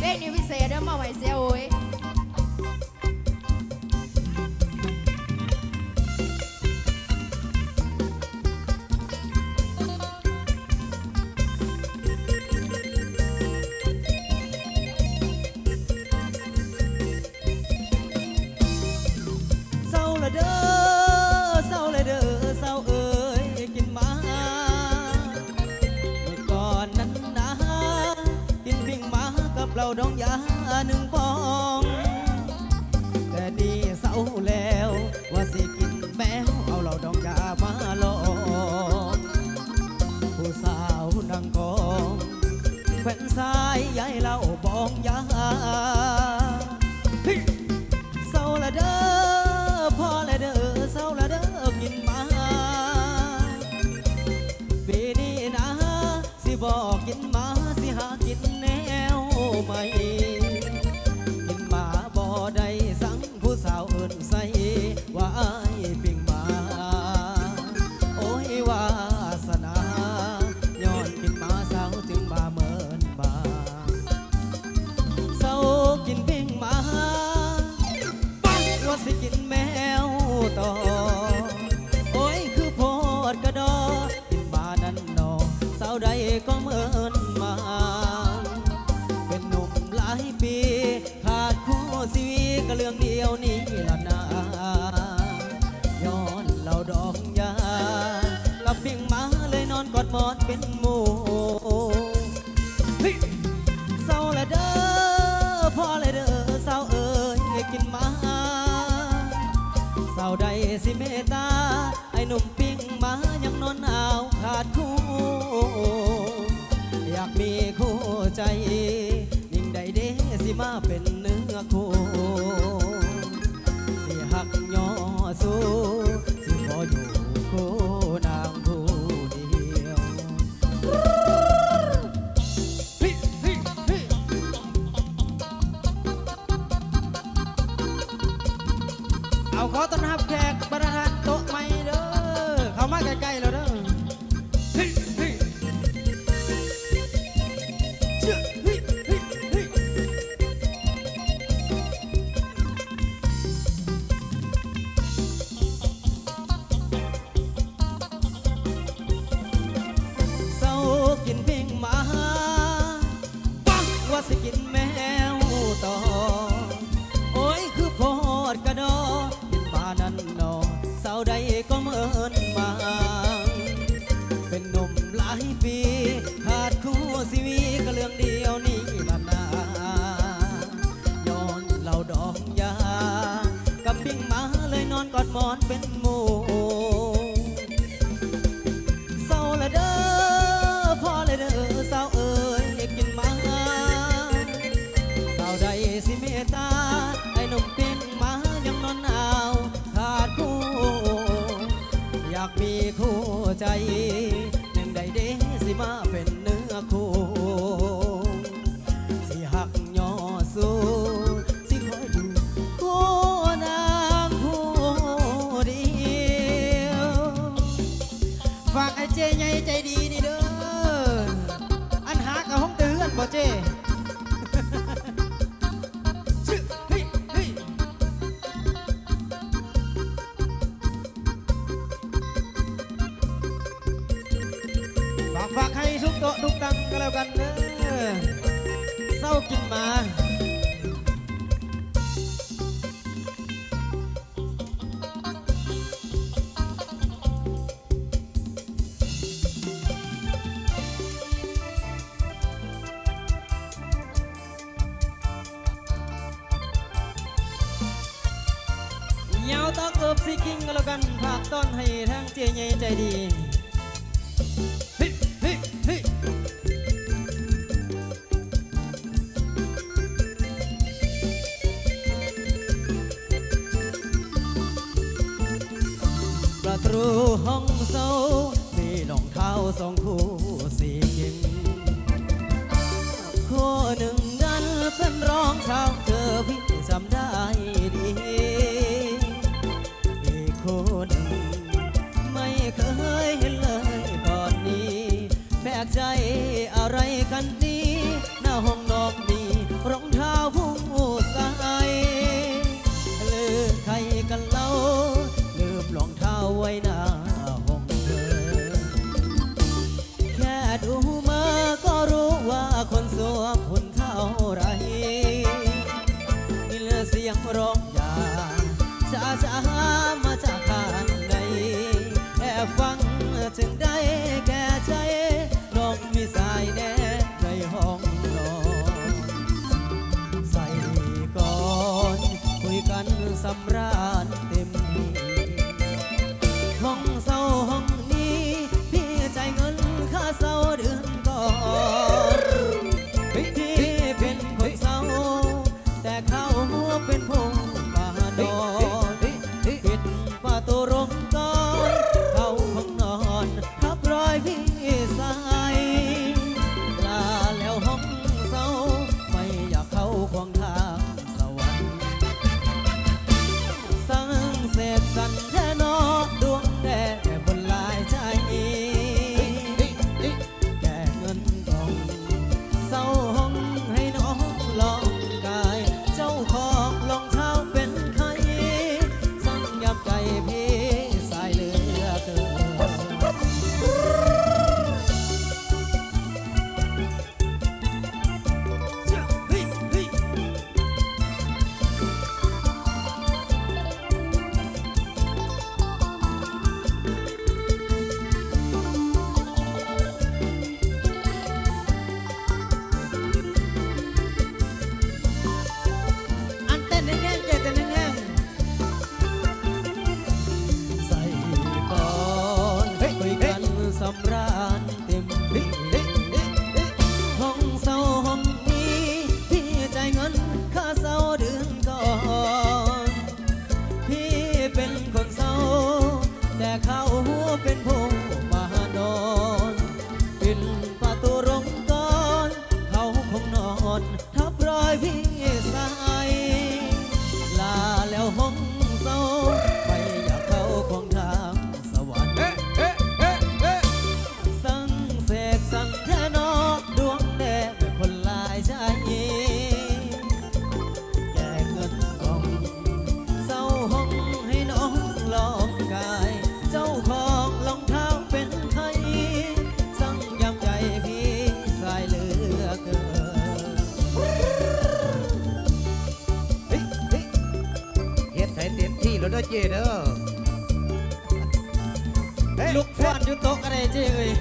เพลงนี้พิเศษเด้อมาไว้เสียโอ้ยเศร้าละเด้อเศร้าละเด้อเศร้าเอ้ยกินมาเมื่อก่อนนั้นนะกินปิ้งมากับเราดองยาหนึ่งปองแต่นี่เศร้าแล้วว่าสิกินแมวเอาเราดองยามาลองผู้สาวนั่งกองแขวนซ้ายยายเราบองยาเศร้าละเด้อพอละเด้อเศร้าละเด้อกินมาปีนี้นะสิบอกกินมาสิหากินแนวใหม่กินมาบ่ได้สั่งผู้สาวเอิ้นใส่ว่าอ้ายปิ้งมาโอ้ยวาสนาย้อนกินมาสาวจึงมาเหมือนมาเศร้ากินปิ้งมาว่าสิกินแมวต่อโอ้ยคือโพดกระดอกินมานั้นนอสาวใดก็เหมือนมาเป็นหนุ่มหลายปีขาดคู่ชีวิตก็เรื่องเดียวนี้ละนาย้อนเราดอกยากับปิ้งมาเลยนอนกอดหมอนเป็นหมู่เศร้าละเด้อพอเลยเด้อเศร้าเอ้ยกินมาเศร้าใดสิเมตตาไอ้หนุ่มปิ้งมายังนอนหนาวขาดคู่อยากมีคู่ใจยิ่งใดเด้สิมาเป็นเนื้อคู่สิหักย่อสู้สิขออยู่คู่นางผู้เดียวเอาขอต้อนรับแขกประธานโต๊ะใหม่เด้อเข้ามาใกล้ๆแล้วเด้อเศร้ากินปิ้งมาว่าสิกินแมวต่อโอ้ยคือโพดกระดอกินมานั้นนอสาวใดก็เหมือนมาเป็นหนุ่มหลายปีขาดคู่ชีวิตก็เรื่องเดียวนี้ละนาย้อนเราดอกยากับปิ้งมาเลยนอนกอดหมอนเป็นหมู่เศร้าละเด้อพอเลยเด้อสาวเอ้ยกินมาสาวใดสิเมตตาไอ้หนุ่มปิ้งมายังนอนหนาวขาดคู่อยากมีคู่ใจยังใดเด้สิมาเป็นเนื้อคู่สิหักย่อสู้สิคอยดูคู่นางผู้เดียวฝากไอ้เจใหญ่ใจดีนี่เด้ออันหากับห้องเตือนบ่เจฝากฝากให้ทุกโต๊ะทุกตังก็แล้วกันเด้อเศร้ากินมาเหยาวตอกเอิบซีกิ้งก็แล้วกันฝากต้อนให้ทั้งเจใหญ่ใจดีประตูห้องเศร้ามีรองเท้าสองคู่สีกิ่งคู่หนึ่งนั้นเป็นรองเท้าเธอพี่จำได้ดีอีกคู่หนึ่งไม่เคยเห็นเลยก่อนนี้แปลกใจอะไรกันดีหน้าห้องนอกมีรองตัวคุณเท่าไรมีเลือเสียงร้องยาช้าช้ามาจากข้างในแอบฟังจึงได้แก่ใจน้องมีสายแน่ในห้องนอนใส่ก่อนคุยกันสำราญเต็มที่ห้องเศร้าห้องนี้พี่จ่ายเงินค่าเศร้าเดือนก่อนพี่เป็นคนเศร้าแต่เขาเป็นพงป่าดอนปิดประตูโรงก่อนเขาคงนอนทับรอยพี่สายลาแล้วห้องเศร้าไม่อยากเข้าควงทางสวรรค์สั่งเสพสันแท่นอดวงแด่บนลายใจแก่เงินกองเศร้าห้องให้น้องลองกายเจ้าของรองเท้าเป็นใครสั่งยับใจพี่สายเหลือเกินอันเต้นแห้งๆเจเต้นแห้งๆใส่ก่อนคุยกันสำราญเต็มที่ห้องเศร้าห้องนี้พี่จ่ายเงินค่าเศร้าเดือนก่อนพี่เป็นคนเศร้าแต่เขาเป็นผู้มานอนปิดประตูโรงก่อนเขาคงนอนทับรอยพี่สายลาแล้วห้องเศร้าไม่อยากเข้าของทางสวรรค์สั่งเสกสั่งแท่นอดวงแด่เป็นคนลายใจแก่เงินกองเศร้าห้องให้น้องลองกายเจ้าของรองเท้าเป็นใครสั่งย้ำใจพี่สายเหลือเกินเฮ็ดให้เต็มที่แล้วเด้อเจเด้อลูกฟอนอยู่โต๊ะอะไรเจ้เอ้ย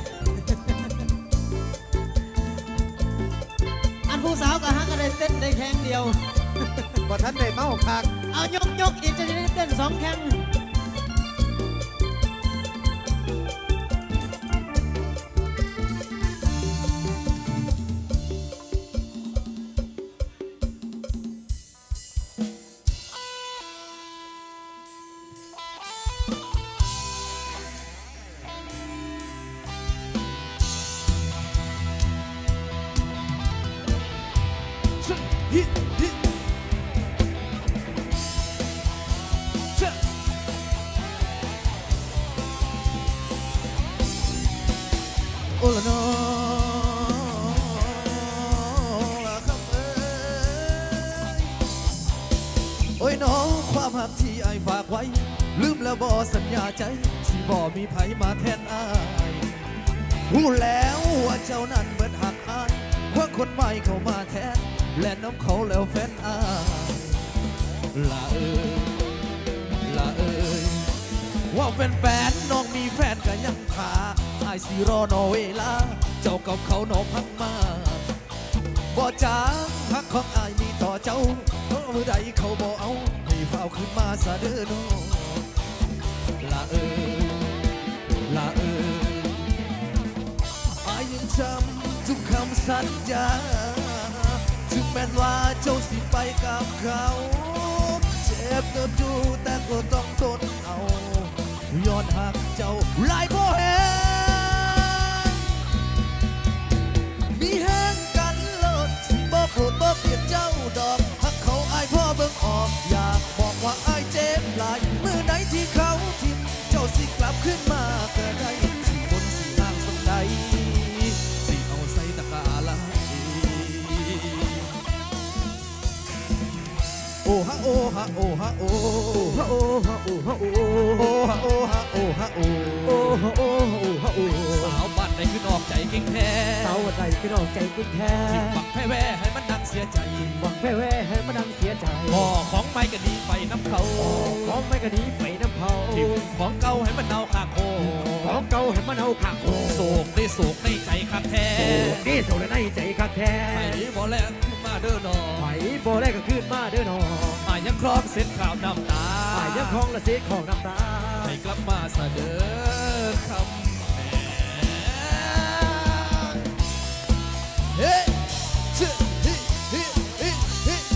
อันผู้สาวกับฮักอะไรเต้นได้แข่งเดียวบ่ทันได้เมาคักเอายกยกอีกจะได้เต้นสองแข่งโอ้ละน้อละครับเอ้ยโอ้ยน้องความหักที่ไอ้ฝากไว้ ลืมแล้วบ่สัญญาใจสิบ่มีไผมาแทนอ้ายรู้แล้วว่าเจ้านั้นเบิดหักอ้ายเพราะคนใหม่เข้ามาแทนและน้ำเขาแล้วแฟนอ้ายละเอ้ยละเอ้ยว่าเป็นแฟนน้องมีแฟนก็ยังขาอายสิรอนอเวลาเจ้ากับเขาน้องพักมาบ่จางพักของอายมีต่อเจ้าเพราะมือใดเขาบ่เอาให้เฝ้าขึ้นมาซะเด้อน้องละเอ้ยละเอ้ยอายยังจำทุกคำสัญญาถึงแม้ว่าเจ้าสิไปกับเขาเจ็บเกินดูแต่ก็ต้องทนเอาย้อนหักเจ้าหลายบ่แหงมีแห้งกันโลดบ่โกรธบ่เกลียดเจ้าดอกหักเขาอายพ่อเบิ่งออกอยากบอกว่าอายเจ็บหลายเมื่อใดที่เขาทิ่มเจ้าสิกลับขึ้นมาก็ได้สิบนสิห่างตรงใดสิเอาใส่ตะกร้าละโอ้ฮะโอ้ฮะโอ้ฮะโอ้ฮะโอ้ฮะโอ้ฮะโอ้โอ้ฮะโอ้ฮะโอ้ฮะโอ้โอ้ฮะโอ้ฮะโอ้ฮะโอ้สาวบ้านใดขึ้นออกใจเก่งแท้เสาใดพี่น้องใจกุ้งแท้ที่ปักแพ้ใจหวังแพ้แว่ให้มาดังเสียใจพ่อของไม่ก็ดีไปน้ำเขาของไม่ก็หนีไปน้ำเผาทิมของเก่าให้มันเน่าคาโคของเก่าให้มันเอาข้างโคโศกได้โศกในใจคักแท้นี่โศกในใจคักแท้ไผ่บ่แลกขึ้นมาเด้อหนอไผ่บ่ได้ก็ขึ้นมาเด้อหนออายังครองเส้นข่าวน้ำตาไผ่ยังคลองละเสียของน้ำตาให้กลับมาเสด็จคำแหงเฮ้เฮ้เฮ้เฮ้เฮ้เฮ้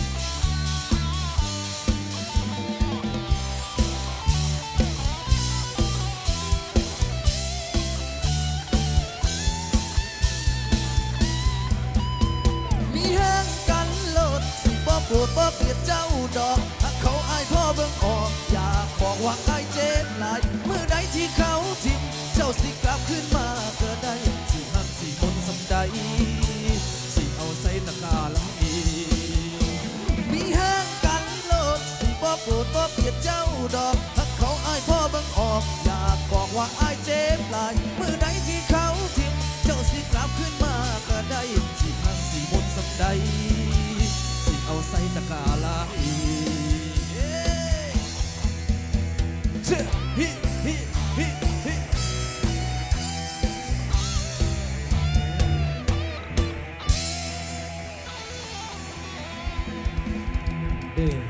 มีแห้งกันโลดสิบ่โกรธบ่เกลียดเจ้าดอกถ้าเขาอายพ่อเบิ่งออกอยากบอกว่าอายเจ็บหลายเมื่อใดที่เขาทิ้งเจ้าสิกลับขึ้นมาก็ได้สิหักสิมนต์สำใดสิเอาใส่ตะกร้าลังอีมีแห้งกันโลดสิบ่โกรธบ่เกลียดเจ้าดอกถ้าเขาอายพ่อเบิ่งออกอยากบอกว่าอายเจ็บหลายเมื่อใดที่เขาทิ้งเจ้าสิกลับขึ้นมาก็ได้สิหักสิมนต์สำใดสิเอาใส่ตะกร้าลังอีเฮ้ฮิฮิฮิฮิเด้อ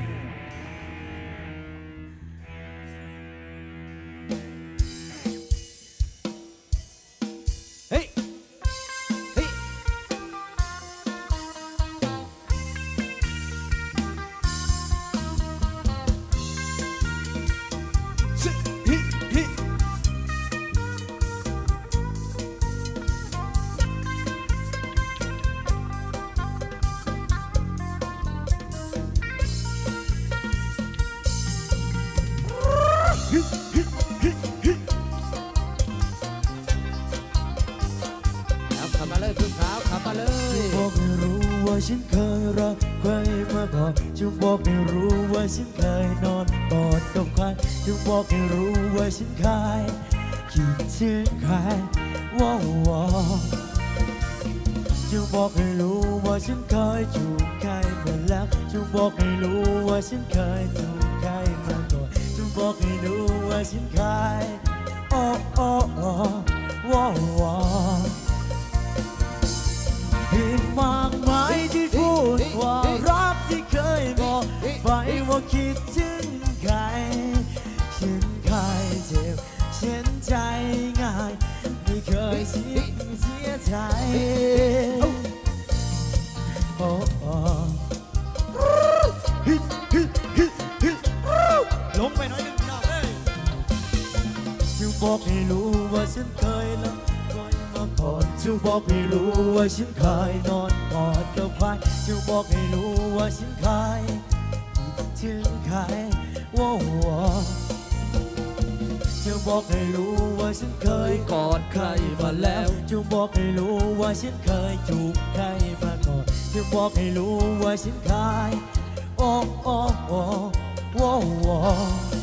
เฮ้ยเฮ้ยฮิฮิครับขับมาเลยคุณสาวขับมาเลยบอกให้รู้ว่าฉันเคยรักใครมาก่อนจงบอกให้รู้ว่าฉันเคยนอนกอดกับใครจงบอกให้รู้ว่าฉันเคยคิดถึงใครว้าวว้าวจงบอกให้รู้ว่าฉันเคยจูบใครมาแล้วจงบอกให้รู้ว่าฉันเคยจูบใครมาก่อนจงบอกให้รู้ว่าฉันเคยโอ้โอ้โอ้ว้าวว้าวผิดมากมายที่พูดว่ารักที่เคยบอกไปว่าคิดถึงใครฉันเคยเจ็บฉันใจง่ายไม่เคยเสียเสียใจโอ้โอ้ลงไปหน่อยนึงน้องเอ้ยจะบอกให้รู้ว่าฉันเคยรักก่อนจะบอกให้รู้ว่าฉันเคยนอนกอดกับใครจะบอกให้รู้ว่าฉันเคยคิดถึงใครว้าวจะบอกให้รู้ว่าฉันเคยกอดใครมาแล้วจะบอกให้รู้ว่าฉันเคยจูบใครมาก่อนจะบอกให้รู้ว่าฉันเคยโอ้โอ้โอ้ว้าว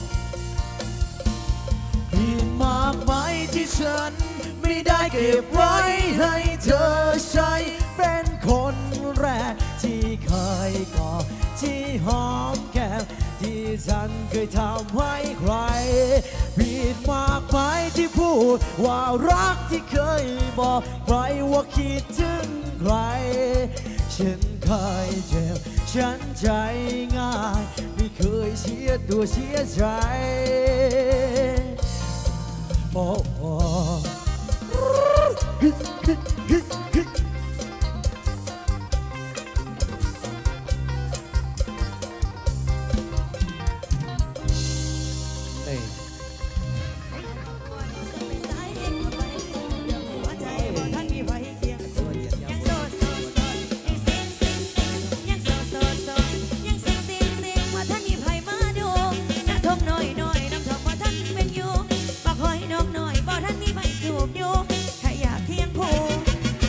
ผิดมากมายที่ฉันไม่ได้เก็บไว้ให้เธอใช้เป็นคนแรกที่เคยกอดที่หอมแก้มที่ฉันเคยทำให้ใครผิดมากมายที่พูดว่ารักที่เคยบอกใครว่าคิดถึงใครฉันเคยเจ็บฉันใจง่ายไม่เคยเสียตัวเสียใจโอ้โอ้เอ้ยถ้าอยากเที่ยงผู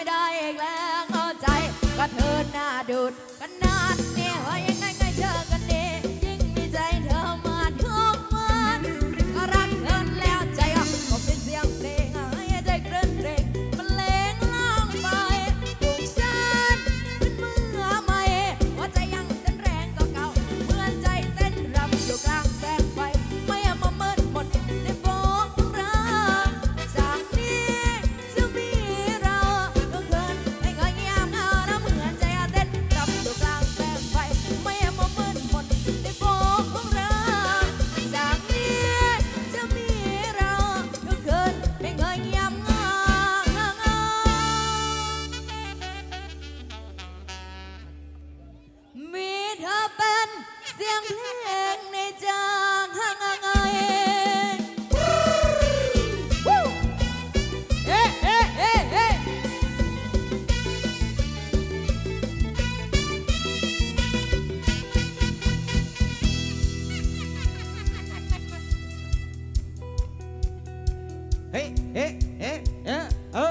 ได้อีกแล้วเข้าใจก็เธอหน้าดูดขนาดนี้ว่ายังไงไงเจอกันดียิ่งมีใจเธอมาทุกวันก็รักเธอแล้วใจอ่ะก็เป็นเสียงเพลงให้ใจเกริ่นเร่งมันเลงล่องไปปลุกฉันขึ้นเมื่อไม่ว่าใจยังเต้นแรงก็เก่าเหมือนใจเต้นรำอยู่กลางแสงไฟไม่เอามามืดหมดในโบกรักจากนี้จะมีเราก็เกินให้ก็เงียบเหงาแล้วเหมือนใจเต้นรำอยู่กลางแสงไฟไม่เอามามืดหมดในโบกรักจากนี้จะมีเราก็เกินให้ก็เงียบเหงามีเธอเป็นเสียงเพลงในใจห่างไงเอ๊ะเอ๊ะเอ๊ะเอ๊ะเฮ้เฮ้เฮ้เออเออ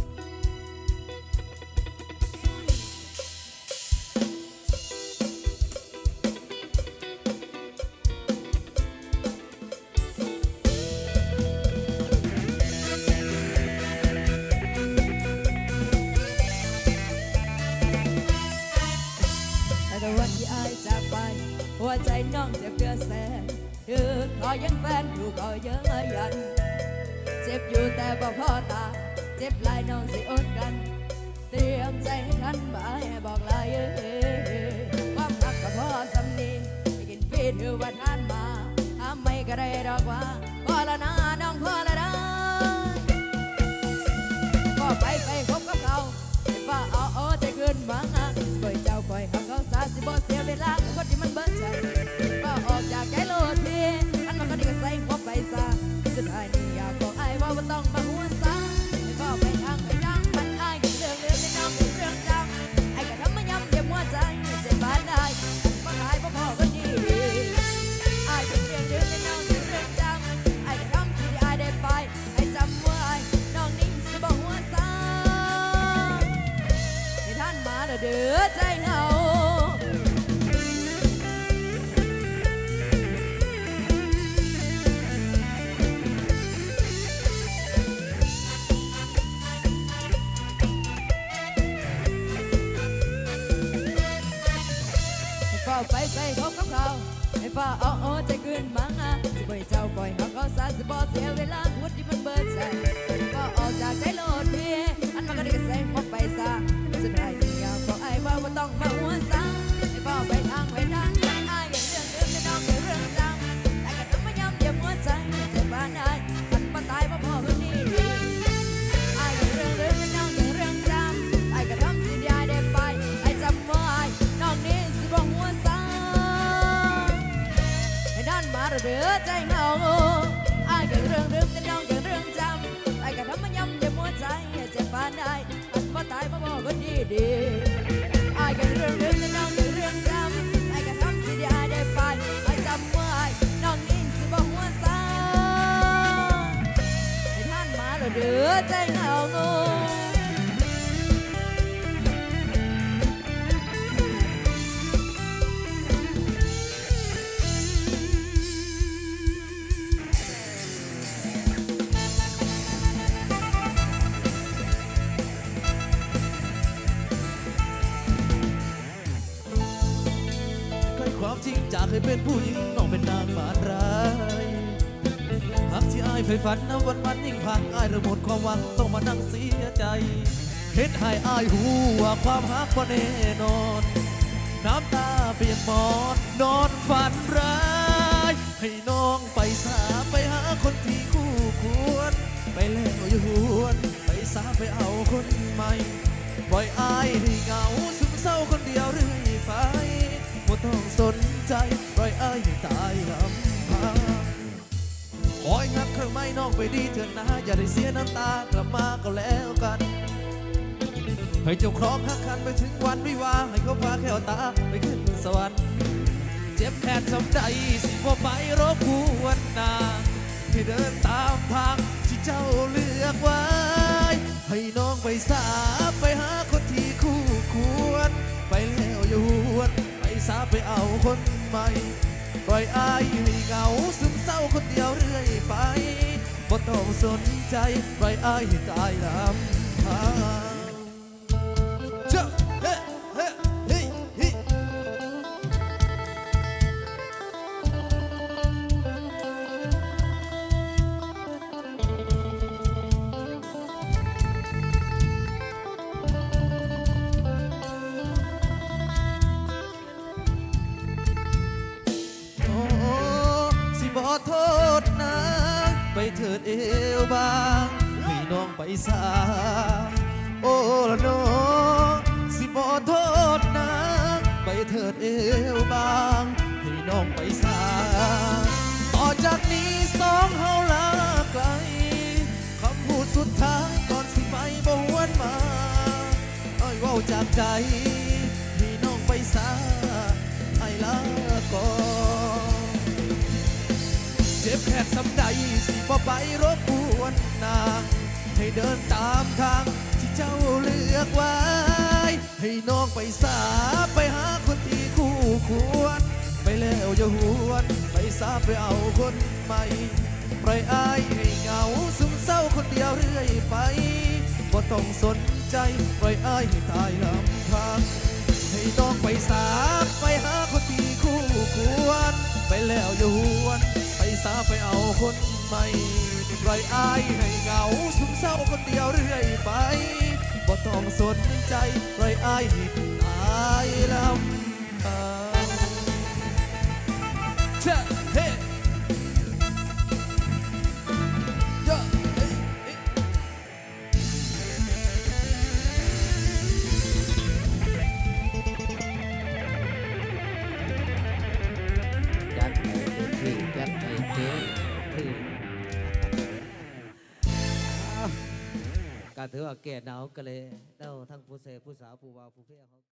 แต่วันที่อายจากไปหัวใจน้องเจ็บเดือดแสนคือขอยังแฟนอยู่ก็ยังยันเจ็บอยู่แต่บอกพ่อตาเจ็บลายน้องสิอดกันเตรียมใจให้ทันบ่ายบอกลายความรักกับพ่อสำนีไปกินฟีดถือว่าทานมาทำไม่ก็ได้ดอกว่าพ่อละนะน้องพ่อละนะก็ไปไปพบกับเขาว่าเอาเอาใจขึ้นมาก่อยเจ้าก่อยหักเขาซาสิบ่เสียเวลากับคนที่มันเบิดใจก็ออกจากใจโลดทีอันมันก็ดีก็ใส่หัวไปซะสุดท้ายนี่อยากบอกไอ้ว่าบ่ต้องมาหัวซาให้พ่อไปทางไปทางมันไอ้ก็เรื่องเรื่องในน้องเป็นเรื่องจังไอ้ก็ทำมาย้ำเจ็บหัวใจเจ็บบ้านได้มาขายพ่อพ่อก็ดีไอ้ก็เรื่องเรื่องในน้องเป็นเรื่องจังไอ้ก็ทำที่ไอ้ได้ไปไอ้จำไว้น้องนิ่งสิบ่หัวซาให้ท่านมาเด้อใจเหงาไปไปพบกับเขาให้ฟ้าเอาเอาใจขึ้นมาสิบ่ให้เจ้าปล่อยเขาเขาซาสิบ่เสียเวลาหัวที่มันเบิดใจก็ออกจากใจโลดพี่อันมันก็ได้กระแสหมดไปซะสุดท้ายนี่อยากบอกไอ้ว่าบ่ต้องมาหัวซาให้ฟ้าไปทางไปทางมันอ้ายอย่างเรื่องเดิมในน้องในเรื่องจังแต่ก็ต้องมาย้ำเจ็บหัวใจเจ็บบ้านอ้ายมันมาตายเพราะพ่อคนนี้อ้ายอย่างเรื่องเดิมในน้องในเรื่องจังไอ้ก็ทำสิ่งที่อ้ายได้ไปไอ้จำไว้น้องนี้สิบ่หัวซาให้ด้านมาเด้อใจเหงาอ้ายก็เรื่องเดิมแต่น้องก็เรื่องจำไอ้ก็ทำมาย้ำเจ็บหัวใจเจ็บบ้านอ้ายมันมาตายเพราะพ่อคนนี้ดีอ้ายก็เรื่องเดิมแต่น้องก็เรื่องจำไอ้ก็ทำสิ่งที่อ้ายได้ไปไอ้จำไว้น้องนี้สิบ่หัวซาให้ด้านมาเด้อใจเหงาความจริงจากเคยเป็นผู้หญิงน้องเป็นนางมารร้ายหักที่อายไฟฝันนะวันมันยิ่งพังอายเริ่มหมดความหวังต้องมานั่งเสียใจเฮ็ดให้อายหูว่าความหักบ่แน่นอนน้ำตาเปียกหมอนนอนฝันร้ายให้น้องไปสาไปหาคนที่คู่ควรไปแล้วอยู่หวนไปสาไปเอาคนใหม่ปล่อยอายให้เหงาซึมเศร้าคนเดียวเรื่อยไปบ่ต้องสนใจปล่อยอายให้ตายลำพังคอยงัดเครื่องไม้น้องไปดีเถิดนะอย่าได้เสียน้ำตากลับมาก็แล้วกันให้เจ้าครองหักคันไปถึงวันวิวาให้เขาพาแก้วตาไปขึ้นสวรรค์เจ็บแค่จำใจสิบ่ไปรบกวนนางที่เดินตามทางที่เจ้าเลือกไว้ให้น้องไปสาไปไปเอาคนใหม่ปล่อยอายให้เหงาซึมเศร้าคนเดียวเรื่อยไปบ่ต้องสนใจปล่อยอายให้ตายลำพังเจ้าเฮ้เฮ้เฮ้เฮ้ขอโทษนะไปเถิดเอวบางให้น้องไปสาโอ้ละน้องสิขอโทษนะไปเถิดเอวบางให้น้องไปสาต่อจากนี้สองเฮาลาไกลคำพูดสุดท้ายก่อนสิไปบ่หวนมาไอ้เว้าจากใจให้น้องไปสาไอ้ลาก่อนเจ็บแผลสำใดสิบ่ไปรบกวนนางให้เดินตามทางที่เจ้าเลือกไว้ให้น้องไปสาไปหาคนที่คู่ควรไปแล้วอย่าหวนไปสาไปเอาคนใหม่ปล่อยอายให้เหงาซึมเศร้าคนเดียวเรื่อยไปบ่ต้องสนใจปล่อยอายให้ตายลำพังให้น้องไปสาไปหาคนที่คู่ควรไปแล้วอย่าหวนไปสาไปเอาคนใหม่ปล่อยอายให้เหงาซึมเศร้าคนเดียวเรื่อยไปบ่ต้องสนใจปล่อยอายให้ตายลำพังเช่เฮ้เยอะเฮ้เฮ้จัดให้เต็มที่จัดให้เต็มที่อ้าวการถือว่าแก่หนาวก็เลยเล่าทั้งผู้เสพผู้สาวผู้บ่าวผู้เพี้ยเขา